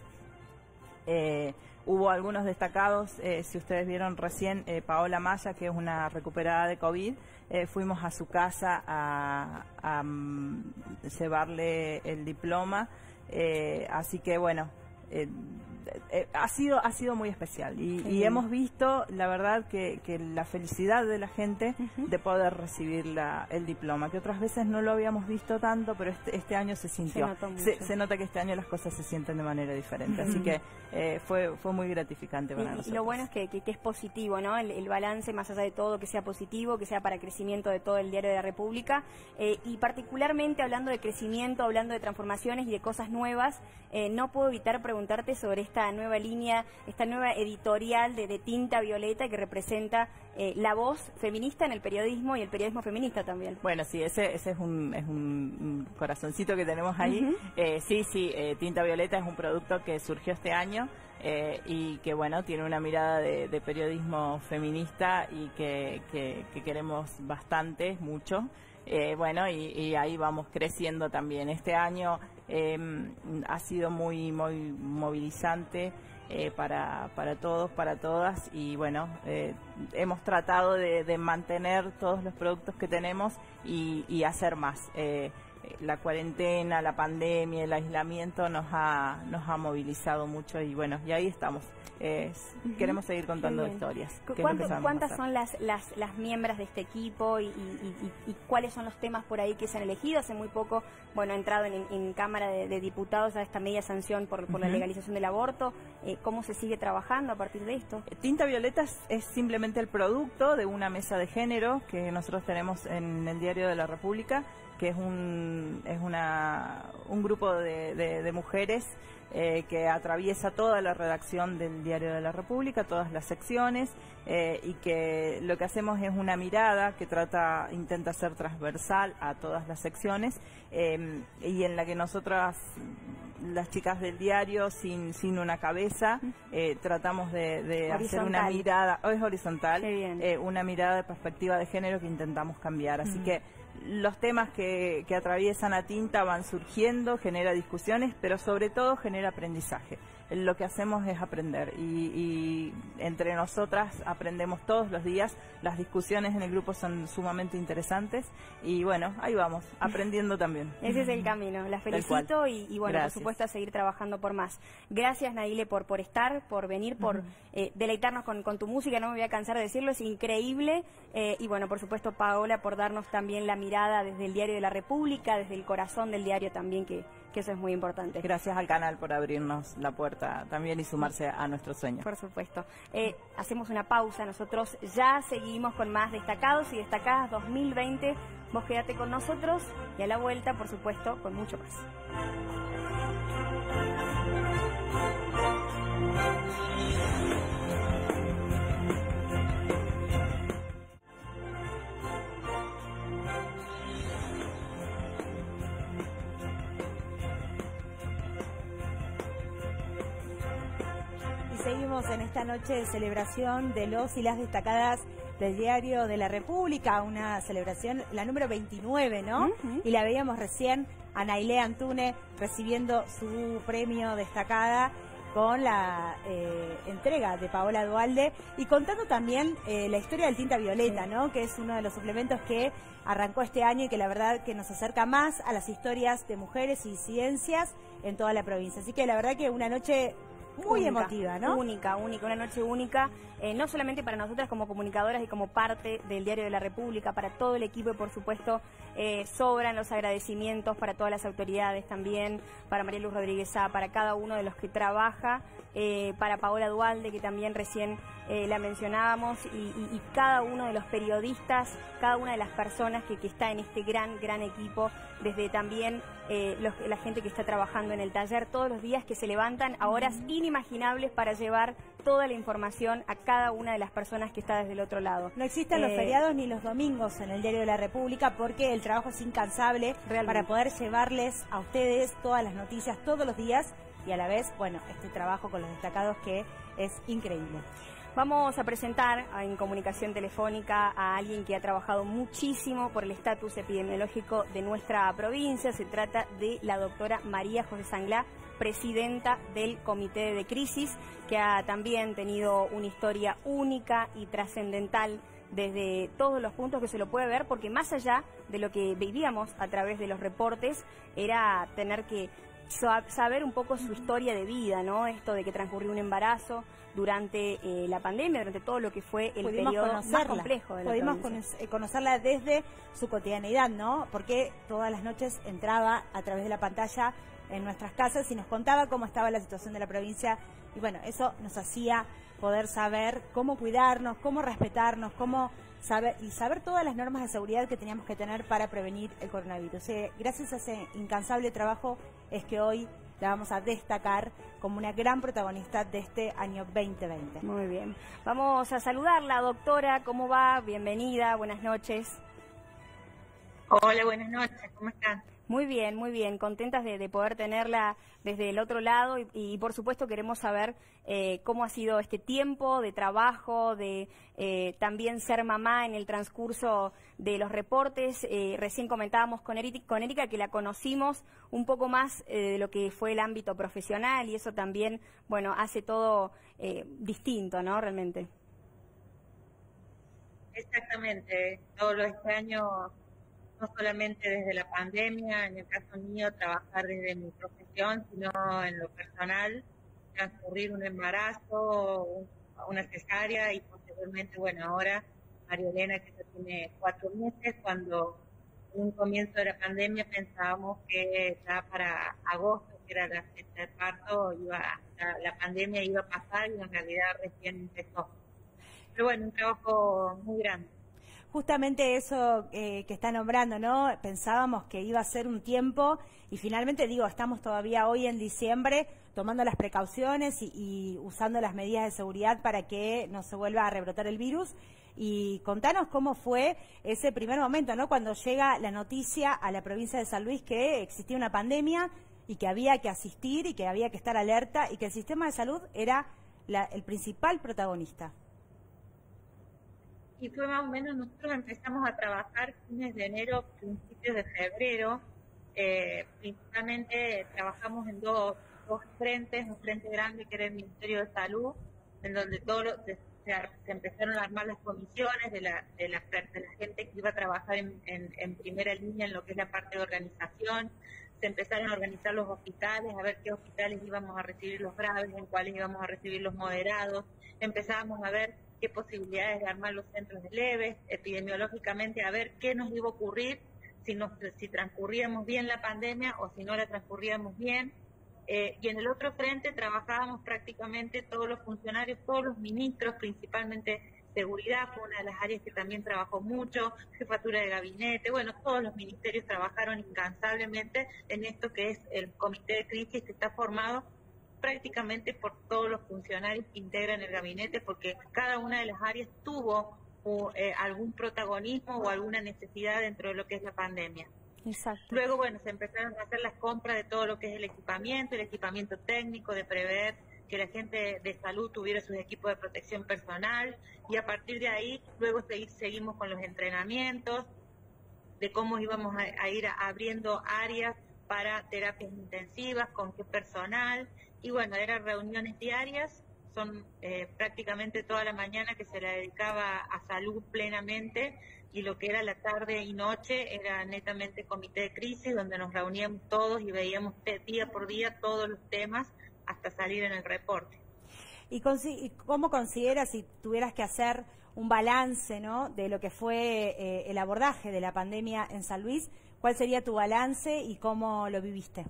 Eh, hubo algunos destacados, eh, si ustedes vieron recién, eh, Paola Maya, que es una recuperada de COVID, eh, fuimos a su casa a, a um, llevarle el diploma, eh, así que bueno, eh, eh, ha sido ha sido muy especial y, y hemos visto, la verdad, que, que la felicidad de la gente uh-huh. de poder recibir la, el diploma, que otras veces no lo habíamos visto tanto, pero este, este año se sintió, se, se, se nota que este año las cosas se sienten de manera diferente, uh-huh. así que eh, fue fue muy gratificante para y, nosotros. Y lo bueno es que, que, que es positivo, ¿no? El, el balance, más allá de todo, que sea positivo, que sea para crecimiento de todo el Diario de la República, eh, y particularmente hablando de crecimiento, hablando de transformaciones y de cosas nuevas, eh, no puedo evitar preguntarte sobre esta nueva línea, esta nueva editorial de, de Tinta Violeta que representa eh, la voz feminista en el periodismo y el periodismo feminista también. Bueno, sí, ese, ese es, un, es un, un corazoncito que tenemos ahí. Uh-huh. eh, sí, sí, eh, Tinta Violeta es un producto que surgió este año eh, y que, bueno, tiene una mirada de, de periodismo feminista y que, que, que queremos bastante, mucho. Eh, bueno, y, y ahí vamos creciendo también. Este año eh, ha sido muy, muy movilizante eh, para, para todos, para todas, y bueno, eh, hemos tratado de, de mantener todos los productos que tenemos y, y hacer más. Eh, la cuarentena, la pandemia, el aislamiento nos ha, nos ha movilizado mucho y bueno, y ahí estamos. Eh, uh-huh. Queremos seguir contando historias. ¿Cuánto, ¿Cuántas son las, las, las miembros de este equipo y, y, y, y cuáles son los temas por ahí que se han elegido? Hace muy poco, bueno, ha entrado en, en Cámara de, de Diputados a esta media sanción por, por uh-huh. la legalización del aborto. Eh, ¿Cómo se sigue trabajando a partir de esto? Tinta Violeta es, es simplemente el producto de una mesa de género que nosotros tenemos en el Diario de la República, que es un, es una, un grupo de, de, de mujeres eh, que atraviesa toda la redacción del Diario de la República, todas las secciones, eh, y que lo que hacemos es una mirada que trata, intenta ser transversal a todas las secciones, eh, y en la que nosotras, las chicas del diario, sin, sin una cabeza, eh, tratamos de, de hacer una mirada, oh, es horizontal, eh, una mirada de perspectiva de género que intentamos cambiar, así uh-huh. que los temas que, que atraviesan a Tinta van surgiendo, genera discusiones, pero sobre todo genera aprendizaje. Lo que hacemos es aprender y, y entre nosotras aprendemos todos los días. Las discusiones en el grupo son sumamente interesantes y bueno, ahí vamos, aprendiendo también. Ese es el camino, las felicito y, y bueno, Gracias. Por supuesto a seguir trabajando por más. Gracias, Naile, por, por estar, por venir, por uh-huh. eh, deleitarnos con, con tu música, no me voy a cansar de decirlo, es increíble, eh, y bueno, por supuesto Paola, por darnos también la mirada desde el Diario de la República, desde el corazón del diario también, que, que eso es muy importante. Gracias al canal por abrirnos la puerta también y sumarse a nuestro sueño. Por supuesto. Eh, hacemos una pausa, nosotros ya seguimos con más Destacados y Destacadas dos mil veinte. Vos quédate con nosotros y a la vuelta, por supuesto, con mucho más. Seguimos en esta noche de celebración de los y las destacadas del Diario de la República, una celebración, la número veintinueve, ¿no? Uh-huh. Y la veíamos recién a Naile Antune recibiendo su premio destacada con la eh, entrega de Paola Duhalde y contando también eh, la historia del Tinta Violeta, ¿no? Que es uno de los suplementos que arrancó este año y que la verdad que nos acerca más a las historias de mujeres y disidencias en toda la provincia. Así que la verdad que una noche muy única, emotiva, ¿no? Única, única, una noche única, eh, no solamente para nosotras como comunicadoras y como parte del Diario de la República, para todo el equipo y por supuesto eh, sobran los agradecimientos para todas las autoridades también, para María Luz Rodríguez Sá, para cada uno de los que trabaja, eh, para Paola Dualde, que también recién eh, la mencionábamos, y, y, y cada uno de los periodistas, cada una de las personas que, que está en este gran, gran equipo, desde también eh, los, la gente que está trabajando en el taller todos los días, que se levantan a horas inimaginables para llevar toda la información a cada una de las personas que está desde el otro lado. No existen eh, los feriados ni los domingos en el Diario de la República, porque el trabajo es incansable realmente para poder llevarles a ustedes todas las noticias todos los días, y a la vez, bueno, este trabajo con los destacados que es increíble. Vamos a presentar en comunicación telefónica a alguien que ha trabajado muchísimo por el estatus epidemiológico de nuestra provincia. Se trata de la doctora María José Sanglá, presidenta del Comité de Crisis, que ha también tenido una historia única y trascendental desde todos los puntos que se lo puede ver, porque más allá de lo que vivíamos a través de los reportes, era tener que saber un poco su historia de vida, ¿no? Esto de que transcurrió un embarazo durante eh, la pandemia, durante todo lo que fue el Pudimos periodo conocerla. más complejo de la Pudimos provincia. conocerla desde su cotidianidad, ¿no? Porque todas las noches entraba a través de la pantalla en nuestras casas y nos contaba cómo estaba la situación de la provincia, y bueno, eso nos hacía poder saber cómo cuidarnos, cómo respetarnos, cómo saber y saber todas las normas de seguridad que teníamos que tener para prevenir el coronavirus. Eh, gracias a ese incansable trabajo es que hoy la vamos a destacar como una gran protagonista de este año veinte veinte. Muy bien. Vamos a saludarla, doctora. ¿Cómo va? Bienvenida. Buenas noches. Hola, buenas noches. ¿Cómo están? Muy bien, muy bien. Contentas de, de poder tenerla desde el otro lado y, y por supuesto queremos saber eh, cómo ha sido este tiempo de trabajo, de eh, también ser mamá en el transcurso de los reportes. Eh, recién comentábamos con Erika, con Erika que la conocimos un poco más eh, de lo que fue el ámbito profesional, y eso también, bueno, hace todo eh, distinto, ¿no? Realmente. Exactamente. Todo lo extraño, no solamente desde la pandemia, en el caso mío, trabajar desde mi profesión, sino en lo personal, transcurrir un embarazo, una cesárea y posteriormente, bueno, ahora María Elena, que ya tiene cuatro meses, cuando en un comienzo de la pandemia pensábamos que ya para agosto, que era la fecha de parto, iba, la, la pandemia iba a pasar y en realidad recién empezó. Pero bueno, un trabajo muy grande. Justamente eso eh, que está nombrando, ¿no? Pensábamos que iba a ser un tiempo y finalmente, digo, estamos todavía hoy en diciembre tomando las precauciones y, y usando las medidas de seguridad para que no se vuelva a rebrotar el virus. Y contanos cómo fue ese primer momento, ¿no? Cuando llega la noticia a la provincia de San Luis que existía una pandemia y que había que asistir y que había que estar alerta y que el sistema de salud era la, el principal protagonista. Y fue más o menos, nosotros empezamos a trabajar fines de enero, principios de febrero. Eh, principalmente trabajamos en dos, dos frentes, un frente grande que era el Ministerio de Salud, en donde todo lo, se, se empezaron a armar las comisiones de la, de la, de la gente que iba a trabajar en, en, en primera línea en lo que es la parte de organización. Se empezaron a organizar los hospitales, a ver qué hospitales íbamos a recibir los graves, en cuáles íbamos a recibir los moderados. Empezábamos a ver qué posibilidades de armar los centros de leves, epidemiológicamente, a ver qué nos iba a ocurrir si, nos, si transcurríamos bien la pandemia o si no la transcurríamos bien. Eh, y en el otro frente trabajábamos prácticamente todos los funcionarios, todos los ministros, principalmente seguridad, fue una de las áreas que también trabajó mucho, jefatura de gabinete, bueno, todos los ministerios trabajaron incansablemente en esto que es el comité de crisis, que está formado prácticamente por todos los funcionarios que integran el gabinete, porque cada una de las áreas tuvo o, eh, algún protagonismo o alguna necesidad dentro de lo que es la pandemia. Exacto. Luego, bueno, se empezaron a hacer las compras de todo lo que es el equipamiento, el equipamiento técnico, de prever que la gente de salud tuviera sus equipos de protección personal, y a partir de ahí, luego seguir, seguimos con los entrenamientos, de cómo íbamos a, a ir abriendo áreas para terapias intensivas, con qué personal. Y bueno, eran reuniones diarias, son eh, prácticamente toda la mañana que se la dedicaba a salud plenamente, y lo que era la tarde y noche era netamente comité de crisis, donde nos reuníamos todos y veíamos día por día todos los temas hasta salir en el reporte. ¿Y cómo consideras, si tuvieras que hacer un balance, ¿no?, de lo que fue eh, el abordaje de la pandemia en San Luis. ¿Cuál sería tu balance y cómo lo viviste?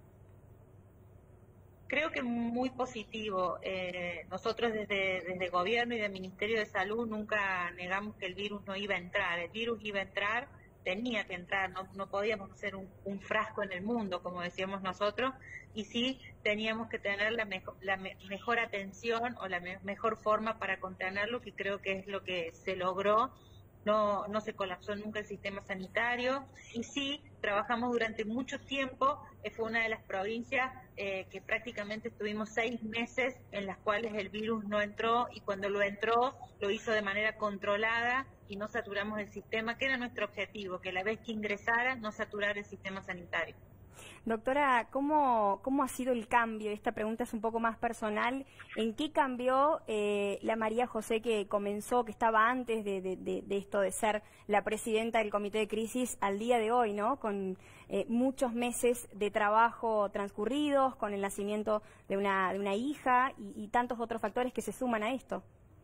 Creo que muy positivo. Eh, nosotros desde, desde Gobierno y del Ministerio de Salud nunca negamos que el virus no iba a entrar. El virus iba a entrar, tenía que entrar, no, no podíamos hacer un, un frasco en el mundo, como decíamos nosotros, y sí teníamos que tener la, mejo, la me, mejor atención o la me, mejor forma para contenerlo, que creo que es lo que se logró. No, no se colapsó nunca el sistema sanitario y sí trabajamos durante mucho tiempo. Eh, fue una de las provincias eh, que prácticamente estuvimos seis meses en las cuales el virus no entró, y cuando lo entró lo hizo de manera controlada y no saturamos el sistema, que era nuestro objetivo, que la vez que ingresara no saturar el sistema sanitario. Doctora, ¿cómo, ¿cómo ha sido el cambio? Esta pregunta es un poco más personal. ¿En qué cambió eh, la María José que comenzó, que estaba antes de, de, de, de esto de ser la presidenta del Comité de Crisis al día de hoy, ¿no? Con eh, muchos meses de trabajo transcurridos, con el nacimiento de una, de una hija y, y tantos otros factores que se suman a esto.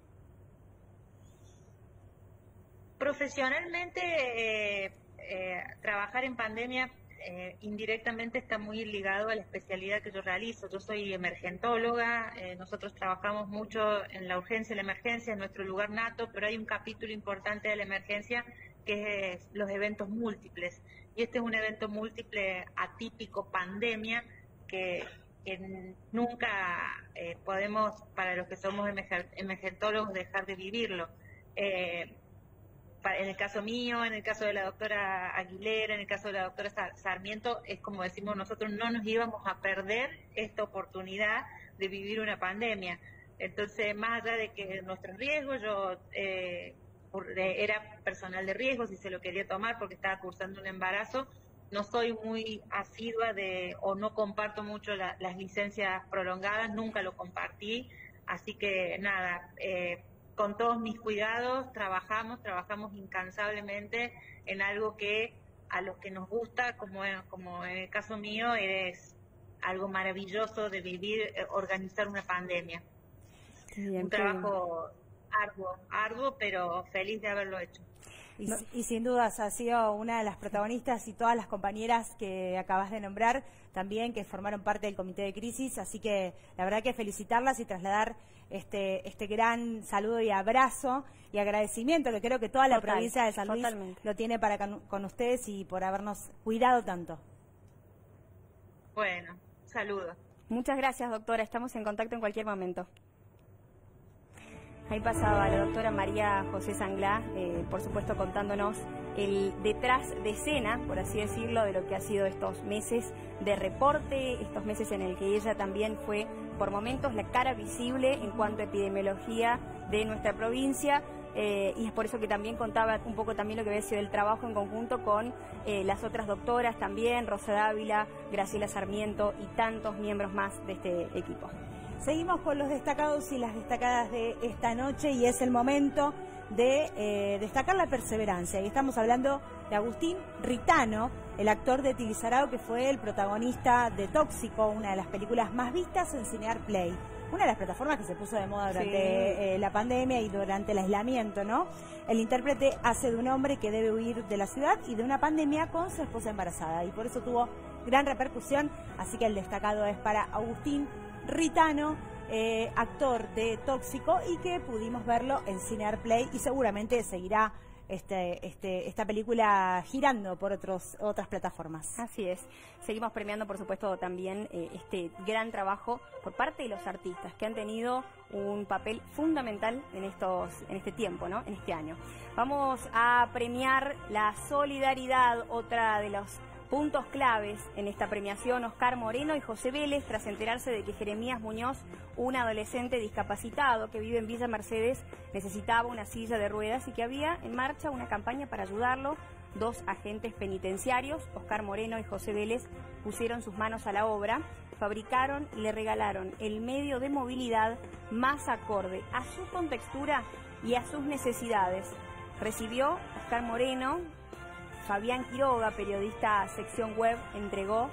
Profesionalmente, eh, eh, trabajar en pandemia Eh, indirectamente está muy ligado a la especialidad que yo realizo. Yo soy emergentóloga, eh, nosotros trabajamos mucho en la urgencia y la emergencia, en nuestro lugar nato, pero hay un capítulo importante de la emergencia que es los eventos múltiples. Y este es un evento múltiple atípico, pandemia, que, que nunca eh, podemos, para los que somos emergentólogos, dejar de vivirlo. Eh, En el caso mío, en el caso de la doctora Aguilera, en el caso de la doctora Sarmiento, es como decimos nosotros, no nos íbamos a perder esta oportunidad de vivir una pandemia. Entonces, más allá de que nuestros riesgos, yo eh, era personal de riesgo, si se lo quería tomar porque estaba cursando un embarazo, no soy muy asidua de, o no comparto mucho la, las licencias prolongadas, nunca lo compartí, así que nada, eh, con todos mis cuidados, trabajamos, trabajamos incansablemente en algo que a los que nos gusta, como, como en el caso mío, es algo maravilloso de vivir, eh, organizar una pandemia. Bien, un trabajo arduo, arduo, pero feliz de haberlo hecho. Y, no. y sin dudas ha sido una de las protagonistas y todas las compañeras que acabas de nombrar también, que formaron parte del Comité de Crisis, así que la verdad que felicitarlas y trasladar este este gran saludo y abrazo y agradecimiento que creo que toda la Total, provincia de San Luis totalmente. Lo tiene para con, con ustedes y por habernos cuidado tanto. Bueno, saludos. Muchas gracias, doctora, estamos en contacto en cualquier momento. Ahí pasaba la doctora María José Sanglá, eh, por supuesto contándonos el detrás de escena, por así decirlo, de lo que ha sido estos meses de reporte, estos meses en el que ella también fue por momentos la cara visible en cuanto a epidemiología de nuestra provincia, eh, y es por eso que también contaba un poco también lo que había sido el trabajo en conjunto con eh, las otras doctoras también, Rosa Dávila, Graciela Sarmiento y tantos miembros más de este equipo. Seguimos con los destacados y las destacadas de esta noche y es el momento de eh, destacar la perseverancia. Y estamos hablando de Agustín Ritano, el actor de Tibisarao, que fue el protagonista de Tóxico, una de las películas más vistas en Cinear Play. Una de las plataformas que se puso de moda durante sí. eh, la pandemia y durante el aislamiento, ¿no? El intérprete hace de un hombre que debe huir de la ciudad y de una pandemia con su esposa embarazada. Y por eso tuvo gran repercusión, así que el destacado es para Agustín Ritano, eh, actor de Tóxico y que pudimos verlo en Cinear Play y seguramente seguirá este, este, esta película girando por otros, otras plataformas. Así es. Seguimos premiando, por supuesto, también eh, este gran trabajo por parte de los artistas que han tenido un papel fundamental en, estos, en este tiempo, ¿no? En este año. Vamos a premiar la solidaridad, otra de los puntos claves en esta premiación. Oscar Moreno y José Vélez, tras enterarse de que Jeremías Muñoz, un adolescente discapacitado que vive en Villa Mercedes, necesitaba una silla de ruedas y que había en marcha una campaña para ayudarlo, dos agentes penitenciarios, Oscar Moreno y José Vélez, pusieron sus manos a la obra, fabricaron y le regalaron el medio de movilidad más acorde a su contextura y a sus necesidades. Recibió Oscar Moreno. Fabián Quiroga, periodista sección web, entregó,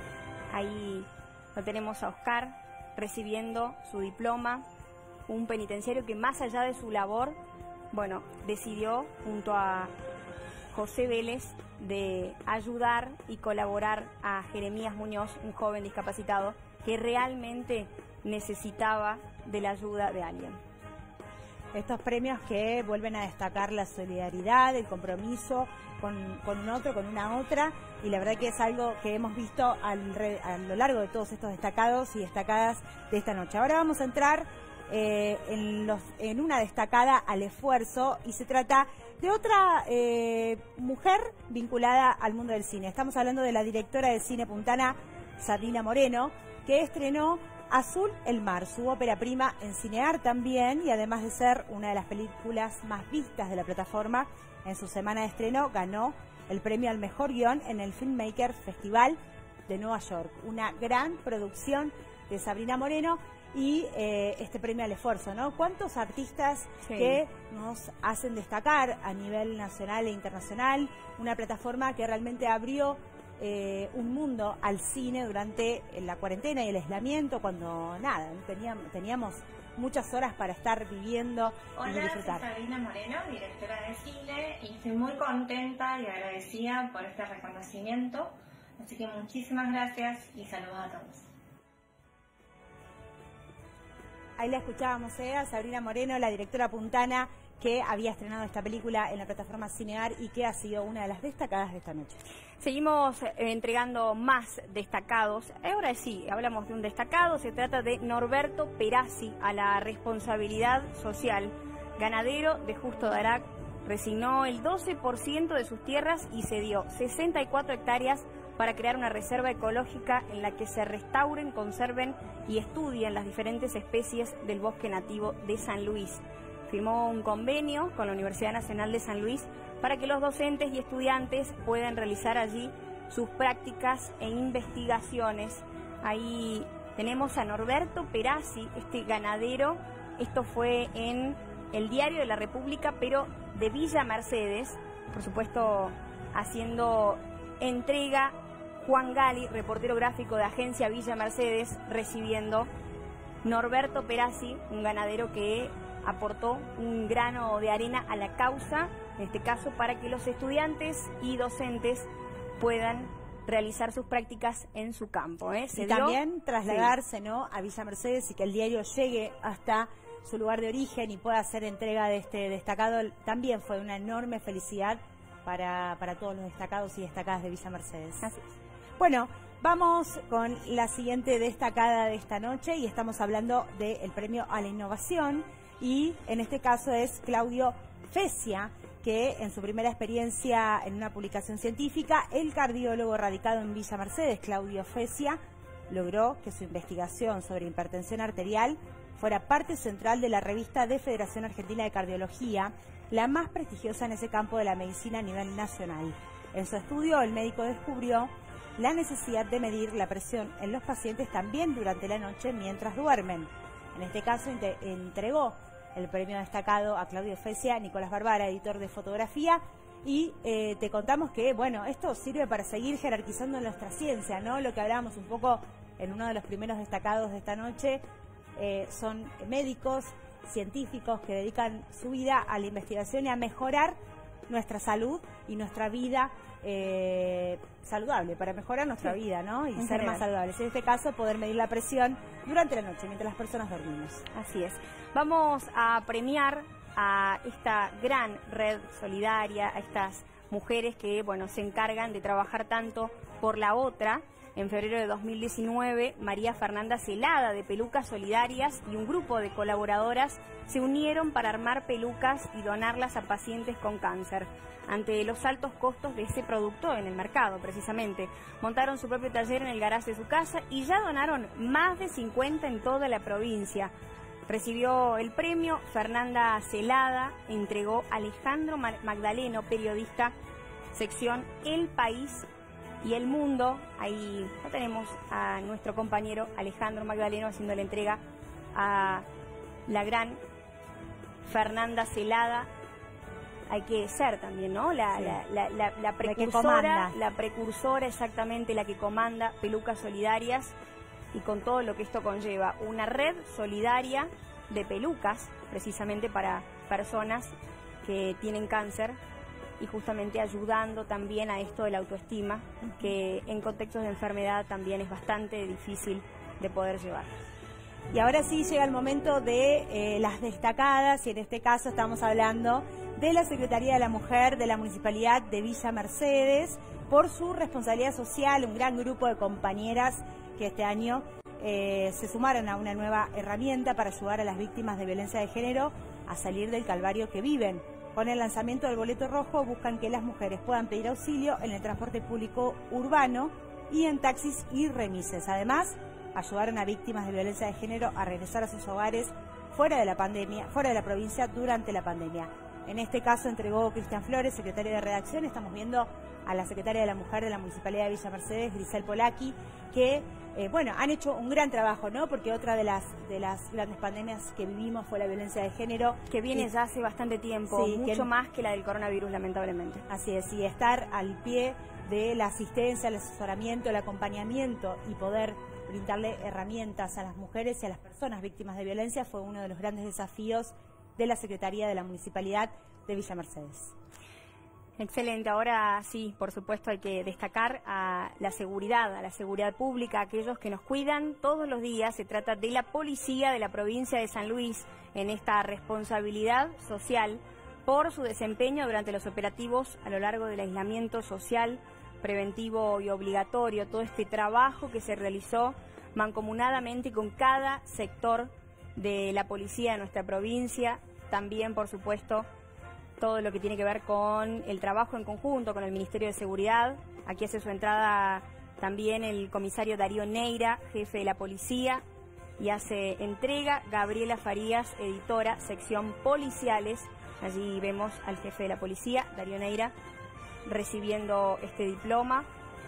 ahí lo tenemos a Oscar, recibiendo su diploma, un penitenciario que más allá de su labor bueno, decidió junto a José Vélez de ayudar y colaborar a Jeremías Muñoz, un joven discapacitado que realmente necesitaba de la ayuda de alguien. Estos premios que vuelven a destacar la solidaridad, el compromiso con, con un otro, con una otra, y la verdad que es algo que hemos visto al, a lo largo de todos estos destacados y destacadas de esta noche. Ahora vamos a entrar eh, en, los, en una destacada al esfuerzo, y se trata de otra eh, mujer vinculada al mundo del cine. Estamos hablando de la directora de cine puntana, Sabrina Moreno, que estrenó Azul el mar, su ópera prima en Cinear también, y además de ser una de las películas más vistas de la plataforma, en su semana de estreno ganó el premio al mejor guión en el Filmmaker Festival de Nueva York. Una gran producción de Sabrina Moreno y eh, este premio al esfuerzo, ¿no? ¿Cuántos artistas sí. que nos hacen destacar a nivel nacional e internacional? Una plataforma que realmente abrió Eh, un mundo al cine durante la cuarentena y el aislamiento, cuando nada, teníamos, teníamos muchas horas para estar viviendo Hola, y disfrutar. Soy Sabrina Moreno, directora de cine, y estoy muy contenta y agradecida por este reconocimiento, así que muchísimas gracias y saludos a todos. Ahí la escuchábamos, ¿eh? A Sabrina Moreno, la directora puntana, que había estrenado esta película en la plataforma Cinear y que ha sido una de las destacadas de esta noche. Seguimos eh, entregando más destacados. Ahora sí, hablamos de un destacado. Se trata de Norberto Perazzi, a la responsabilidad social. Ganadero de Justo Darac, resignó el doce por ciento de sus tierras y cedió sesenta y cuatro hectáreas para crear una reserva ecológica en la que se restauren, conserven y estudien las diferentes especies del bosque nativo de San Luis. Firmó un convenio con la Universidad Nacional de San Luis para que los docentes y estudiantes puedan realizar allí sus prácticas e investigaciones. Ahí tenemos a Norberto Perazzi, este ganadero. Esto fue en el Diario de la República, pero de Villa Mercedes. Por supuesto, haciendo entrega Juan Gali, reportero gráfico de Agencia Villa Mercedes, recibiendo Norberto Perazzi, un ganadero que aportó un grano de arena a la causa, en este caso para que los estudiantes y docentes puedan realizar sus prácticas en su campo. ¿eh? Se y dio, también trasladarse sí. ¿no? a Villa Mercedes y que el diario llegue hasta su lugar de origen y pueda hacer entrega de este destacado, también fue una enorme felicidad para, para todos los destacados y destacadas de Villa Mercedes. Así es. Bueno, vamos con la siguiente destacada de esta noche y estamos hablando del premio a la innovación. Y en este caso es Claudio Fesia, que en su primera experiencia en una publicación científica, el cardiólogo radicado en Villa Mercedes, Claudio Fesia, logró que su investigación sobre hipertensión arterial fuera parte central de la revista de Federación Argentina de Cardiología, la más prestigiosa en ese campo de la medicina a nivel nacional. En su estudio, el médico descubrió la necesidad de medir la presión en los pacientes también durante la noche mientras duermen. En este caso, entregó el premio destacado a Claudio Fesia, Nicolás Barbara, editor de fotografía, y eh, te contamos que, bueno, esto sirve para seguir jerarquizando nuestra ciencia, ¿no? Lo que hablábamos un poco en uno de los primeros destacados de esta noche, eh, son médicos, científicos que dedican su vida a la investigación y a mejorar nuestra salud y nuestra vida eh, saludable, para mejorar nuestra sí. vida, ¿no? Y en ser general. Más saludables. En este caso, poder medir la presión durante la noche, mientras las personas dormimos. Así es. Vamos a premiar a esta gran red solidaria, a estas mujeres que, bueno, se encargan de trabajar tanto por la otra. En febrero de dos mil diecinueve, María Fernanda Celada, de Pelucas Solidarias, y un grupo de colaboradoras se unieron para armar pelucas y donarlas a pacientes con cáncer. Ante los altos costos de ese producto en el mercado, precisamente, montaron su propio taller en el garaje de su casa y ya donaron más de cincuenta en toda la provincia. Recibió el premio Fernanda Celada, entregó Alejandro Magdaleno, periodista, sección El País y El Mundo. Ahí lo tenemos a nuestro compañero Alejandro Magdaleno haciendo la entrega a la gran Fernanda Celada. Hay que ser también, ¿no? La, sí. la, la, la, la precursora, la precursora exactamente, la que comanda Pelucas Solidarias, y con todo lo que esto conlleva, una red solidaria de pelucas, precisamente para personas que tienen cáncer y justamente ayudando también a esto de la autoestima, que en contextos de enfermedad también es bastante difícil de poder llevar. Y ahora sí llega el momento de eh, las destacadas, y en este caso estamos hablando de la Secretaría de la Mujer de la Municipalidad de Villa Mercedes, por su responsabilidad social, un gran grupo de compañeras que este año eh, se sumaron a una nueva herramienta para ayudar a las víctimas de violencia de género a salir del calvario que viven. Con el lanzamiento del boleto rojo buscan que las mujeres puedan pedir auxilio en el transporte público urbano y en taxis y remises. Además, ayudaron a víctimas de violencia de género a regresar a sus hogares fuera de la pandemia, fuera de la provincia durante la pandemia. En este caso entregó Cristian Flores, secretario de redacción. Estamos viendo a la secretaria de la Mujer de la Municipalidad de Villa Mercedes, Grisel Polaki, que eh, bueno, han hecho un gran trabajo, ¿no? Porque otra de las de las grandes pandemias que vivimos fue la violencia de género, que viene y, ya hace bastante tiempo, sí, mucho que, más que la del coronavirus, lamentablemente. Así es, y estar al pie de la asistencia, el asesoramiento, el acompañamiento y poder brindarle herramientas a las mujeres y a las personas víctimas de violencia fue uno de los grandes desafíos de la Secretaría de la Municipalidad de Villa Mercedes. Excelente. Ahora sí, por supuesto, hay que destacar a la seguridad, a la seguridad pública, a aquellos que nos cuidan todos los días. Se trata de la policía de la provincia de San Luis en esta responsabilidad social por su desempeño durante los operativos a lo largo del aislamiento social, preventivo y obligatorio. Todo este trabajo que se realizó mancomunadamente con cada sector de la policía de nuestra provincia. También, por supuesto, todo lo que tiene que ver con el trabajo en conjunto con el Ministerio de Seguridad. Aquí hace su entrada también el comisario Darío Neira, jefe de la policía, y hace entrega Gabriela Farías, editora, sección policiales. Allí vemos al jefe de la policía, Darío Neira, recibiendo este diploma,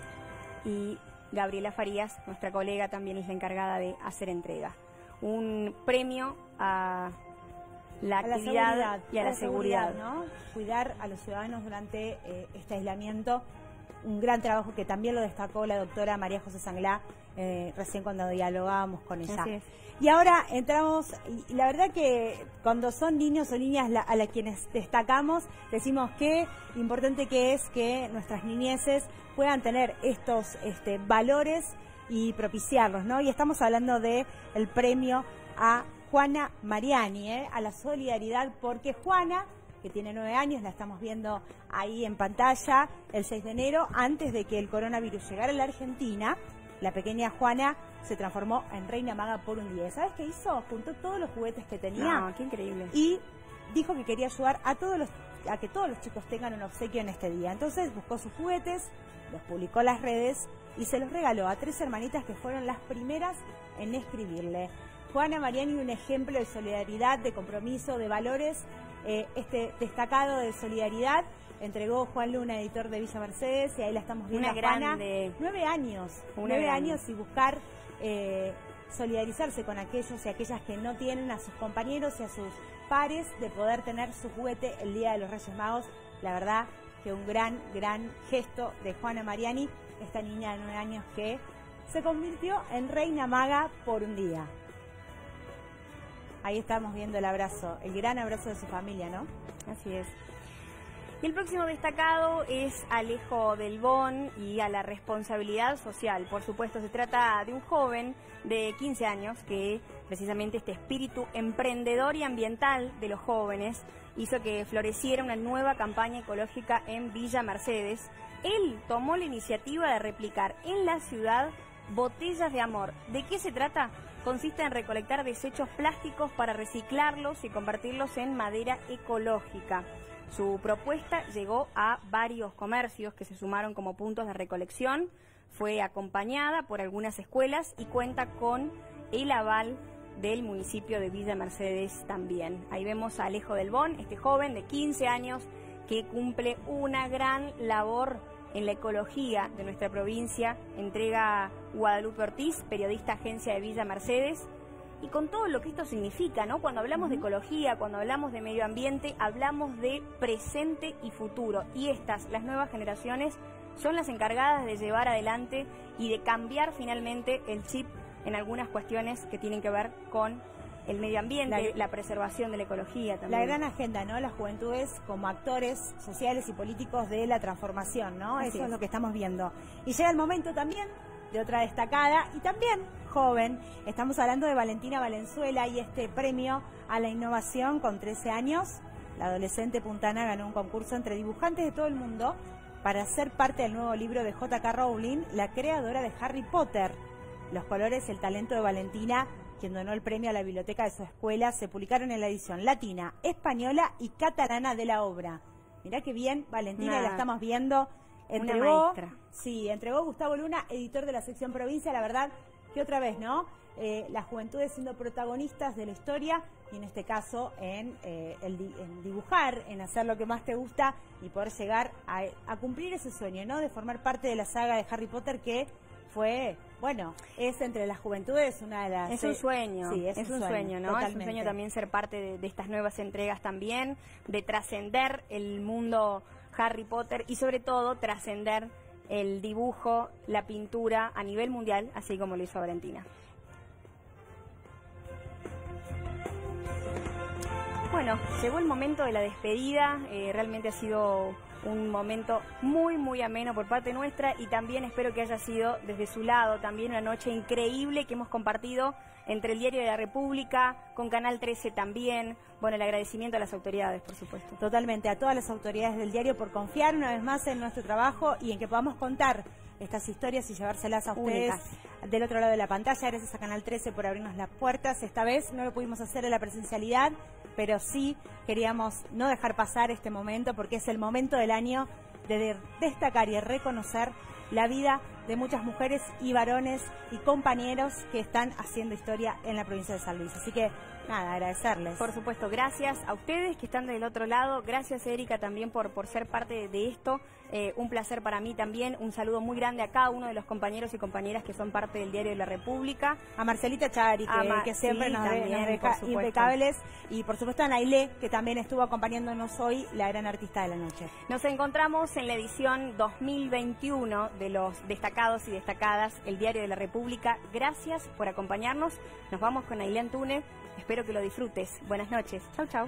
y Gabriela Farías, nuestra colega, también es la encargada de hacer entrega. Un premio a la a actividad la y a, a la, la seguridad, seguridad, ¿no? Cuidar a los ciudadanos durante eh, este aislamiento, un gran trabajo que también lo destacó la doctora María José Sanglá, eh, recién cuando dialogábamos con ella. Así es. Y ahora entramos, y la verdad que cuando son niños o niñas la, a las quienes destacamos, decimos qué importante que es que nuestras niñeces puedan tener estos este, valores y propiciarlos, ¿no? Y estamos hablando de el premio a Juana Mariani, ¿eh? a la solidaridad, porque Juana, que tiene nueve años, la estamos viendo ahí en pantalla, el seis de enero, antes de que el coronavirus llegara a la Argentina, la pequeña Juana se transformó en reina maga por un día. ¿Sabes qué hizo? Juntó todos los juguetes que tenía. No, qué increíble. Y dijo que quería ayudar a todos los a que todos los chicos tengan un obsequio en este día. Entonces buscó sus juguetes, los publicó en las redes y se los regaló a tres hermanitas que fueron las primeras en escribirle. Juana Mariani, un ejemplo de solidaridad, de compromiso, de valores. Eh, este destacado de solidaridad entregó Juan Luna, editor de Villa Mercedes, y ahí la estamos viendo. Una grande. Nueve años, Una nueve grande. años y buscar eh, solidarizarse con aquellos y aquellas que no tienen, a sus compañeros y a sus pares, de poder tener su juguete el Día de los Reyes Magos. La verdad que un gran, gran gesto de Juana Mariani, esta niña de nueve años que se convirtió en reina maga por un día. Ahí estamos viendo el abrazo, el gran abrazo de su familia, ¿no? Así es. Y el próximo destacado es Alejo Del Bon y a la responsabilidad social. Por supuesto, se trata de un joven de quince años que precisamente este espíritu emprendedor y ambiental de los jóvenes hizo que floreciera una nueva campaña ecológica en Villa Mercedes. Él tomó la iniciativa de replicar en la ciudad botellas de amor. ¿De qué se trata? Consiste en recolectar desechos plásticos para reciclarlos y convertirlos en madera ecológica. Su propuesta llegó a varios comercios que se sumaron como puntos de recolección, fue acompañada por algunas escuelas y cuenta con el aval del municipio de Villa Mercedes también. Ahí vemos a Alejo Del Bon, este joven de quince años que cumple una gran labor en la ecología de nuestra provincia. Entrega Guadalupe Ortiz, periodista agencia de Villa Mercedes, y con todo lo que esto significa, ¿no? Cuando hablamos de ecología, cuando hablamos de medio ambiente, hablamos de presente y futuro. Y estas, las nuevas generaciones, son las encargadas de llevar adelante y de cambiar finalmente el chip en algunas cuestiones que tienen que ver con el medio ambiente, la, la preservación de la ecología también. La gran agenda, ¿no? Las juventudes como actores sociales y políticos de la transformación, ¿no? Así Eso es. es lo que estamos viendo. Y llega el momento también de otra destacada y también joven. Estamos hablando de Valentina Valenzuela y este premio a la innovación con trece años. La adolescente puntana ganó un concurso entre dibujantes de todo el mundo para ser parte del nuevo libro de J K Rowling, la creadora de Harry Potter. Los colores, el talento de Valentina, quien donó el premio a la biblioteca de su escuela, se publicaron en la edición latina, española y catalana de la obra. Mirá qué bien, Valentina, Nada. la estamos viendo. Entregó, sí, entregó Gustavo Luna, editor de la sección provincia, la verdad que otra vez, ¿no? Eh, las juventudes siendo protagonistas de la historia y en este caso en, eh, el, en dibujar, en hacer lo que más te gusta y poder llegar a, a cumplir ese sueño, ¿no? De formar parte de la saga de Harry Potter que fue, bueno, es entre las juventudes una de las... Es un sueño, sí, es, es un, un sueño, sueño, ¿no? Totalmente. Es un sueño también ser parte de, de estas nuevas entregas también, de trascender el mundo Harry Potter y sobre todo trascender el dibujo, la pintura a nivel mundial, así como lo hizo Valentina. Bueno, llegó el momento de la despedida, eh, realmente ha sido un momento muy muy ameno por parte nuestra y también espero que haya sido desde su lado también una noche increíble que hemos compartido entre el Diario de la República, con Canal trece también. Bueno, el agradecimiento a las autoridades, por supuesto. Totalmente, a todas las autoridades del diario por confiar una vez más en nuestro trabajo y en que podamos contar estas historias y llevárselas a ustedes Únicas. del otro lado de la pantalla. Gracias a Canal trece por abrirnos las puertas. Esta vez no lo pudimos hacer en la presencialidad, pero sí queríamos no dejar pasar este momento porque es el momento del año de destacar y reconocer la vida de muchas mujeres y varones y compañeros que están haciendo historia en la provincia de San Luis. Así que, nada, agradecerles. Por supuesto, gracias a ustedes que están del otro lado. Gracias, Erika, también por, por ser parte de esto. Eh, un placer para mí también. Un saludo muy grande a cada uno de los compañeros y compañeras que son parte del Diario de la República. A Marcelita Chari, que, Ma que siempre sí, nos, también, nos deja impecables. Y por supuesto a Nailé, que también estuvo acompañándonos hoy, la gran artista de la noche. Nos encontramos en la edición dos mil veintiuno de los destacados y destacadas, el Diario de la República. Gracias por acompañarnos. Nos vamos con Nailé Antúnez. Espero que lo disfrutes. Buenas noches. Chau, chau.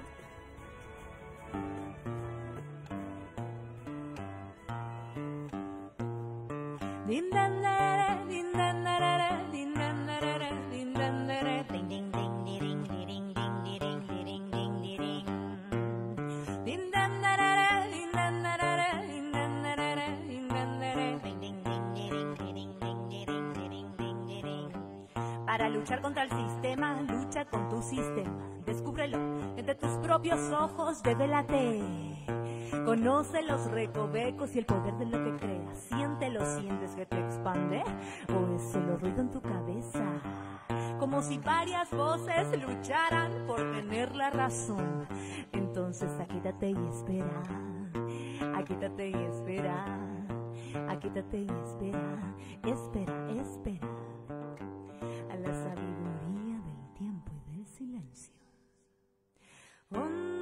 Para luchar contra el sistema, lucha con tu sistema. Descúbrelo entre tus propios ojos, devélate. Conoce los recovecos y el poder de lo que creas. Siéntelo, sientes que te expande, o es solo ruido en tu cabeza. Como si varias voces lucharan por tener la razón. Entonces aquítate y espera, aquítate y espera, aquítate y espera, espera, espera. A la sabiduría del tiempo y del silencio. Um,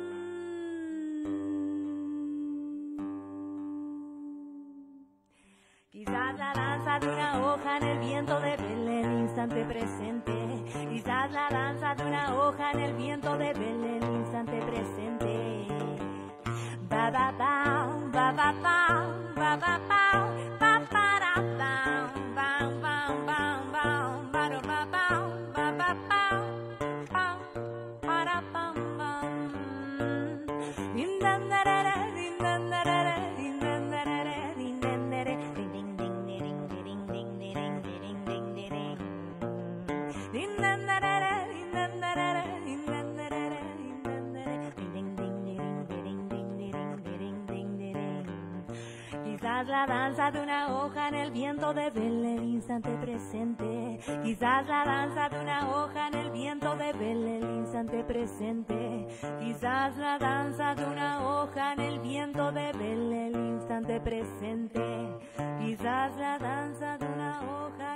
Quizás la danza de una hoja en el viento devele el instante presente. Quizás la danza de una hoja en el viento devele el instante presente. Ba ba ba, ba ba ba, ba ba ba, ba para ba, ba ba ba ba, ba ba ba, ba ba ba, ba para ba ba. Din dan da da da, din dan da da da, din dan da da da, din dan da da, ding ding ding ding ding ding ding ding ding ding. Din dan da da da, din dan da da da, din dan da da da, din dan da da, ding ding ding ding ding ding ding ding ding. Quizás la danza de una hoja en el viento devele el instante presente. Quizás la danza de una hoja en el viento devele el instante presente. Quizás la danza de una hoja en el viento devele el instante presente. Quizás la danza de una hoja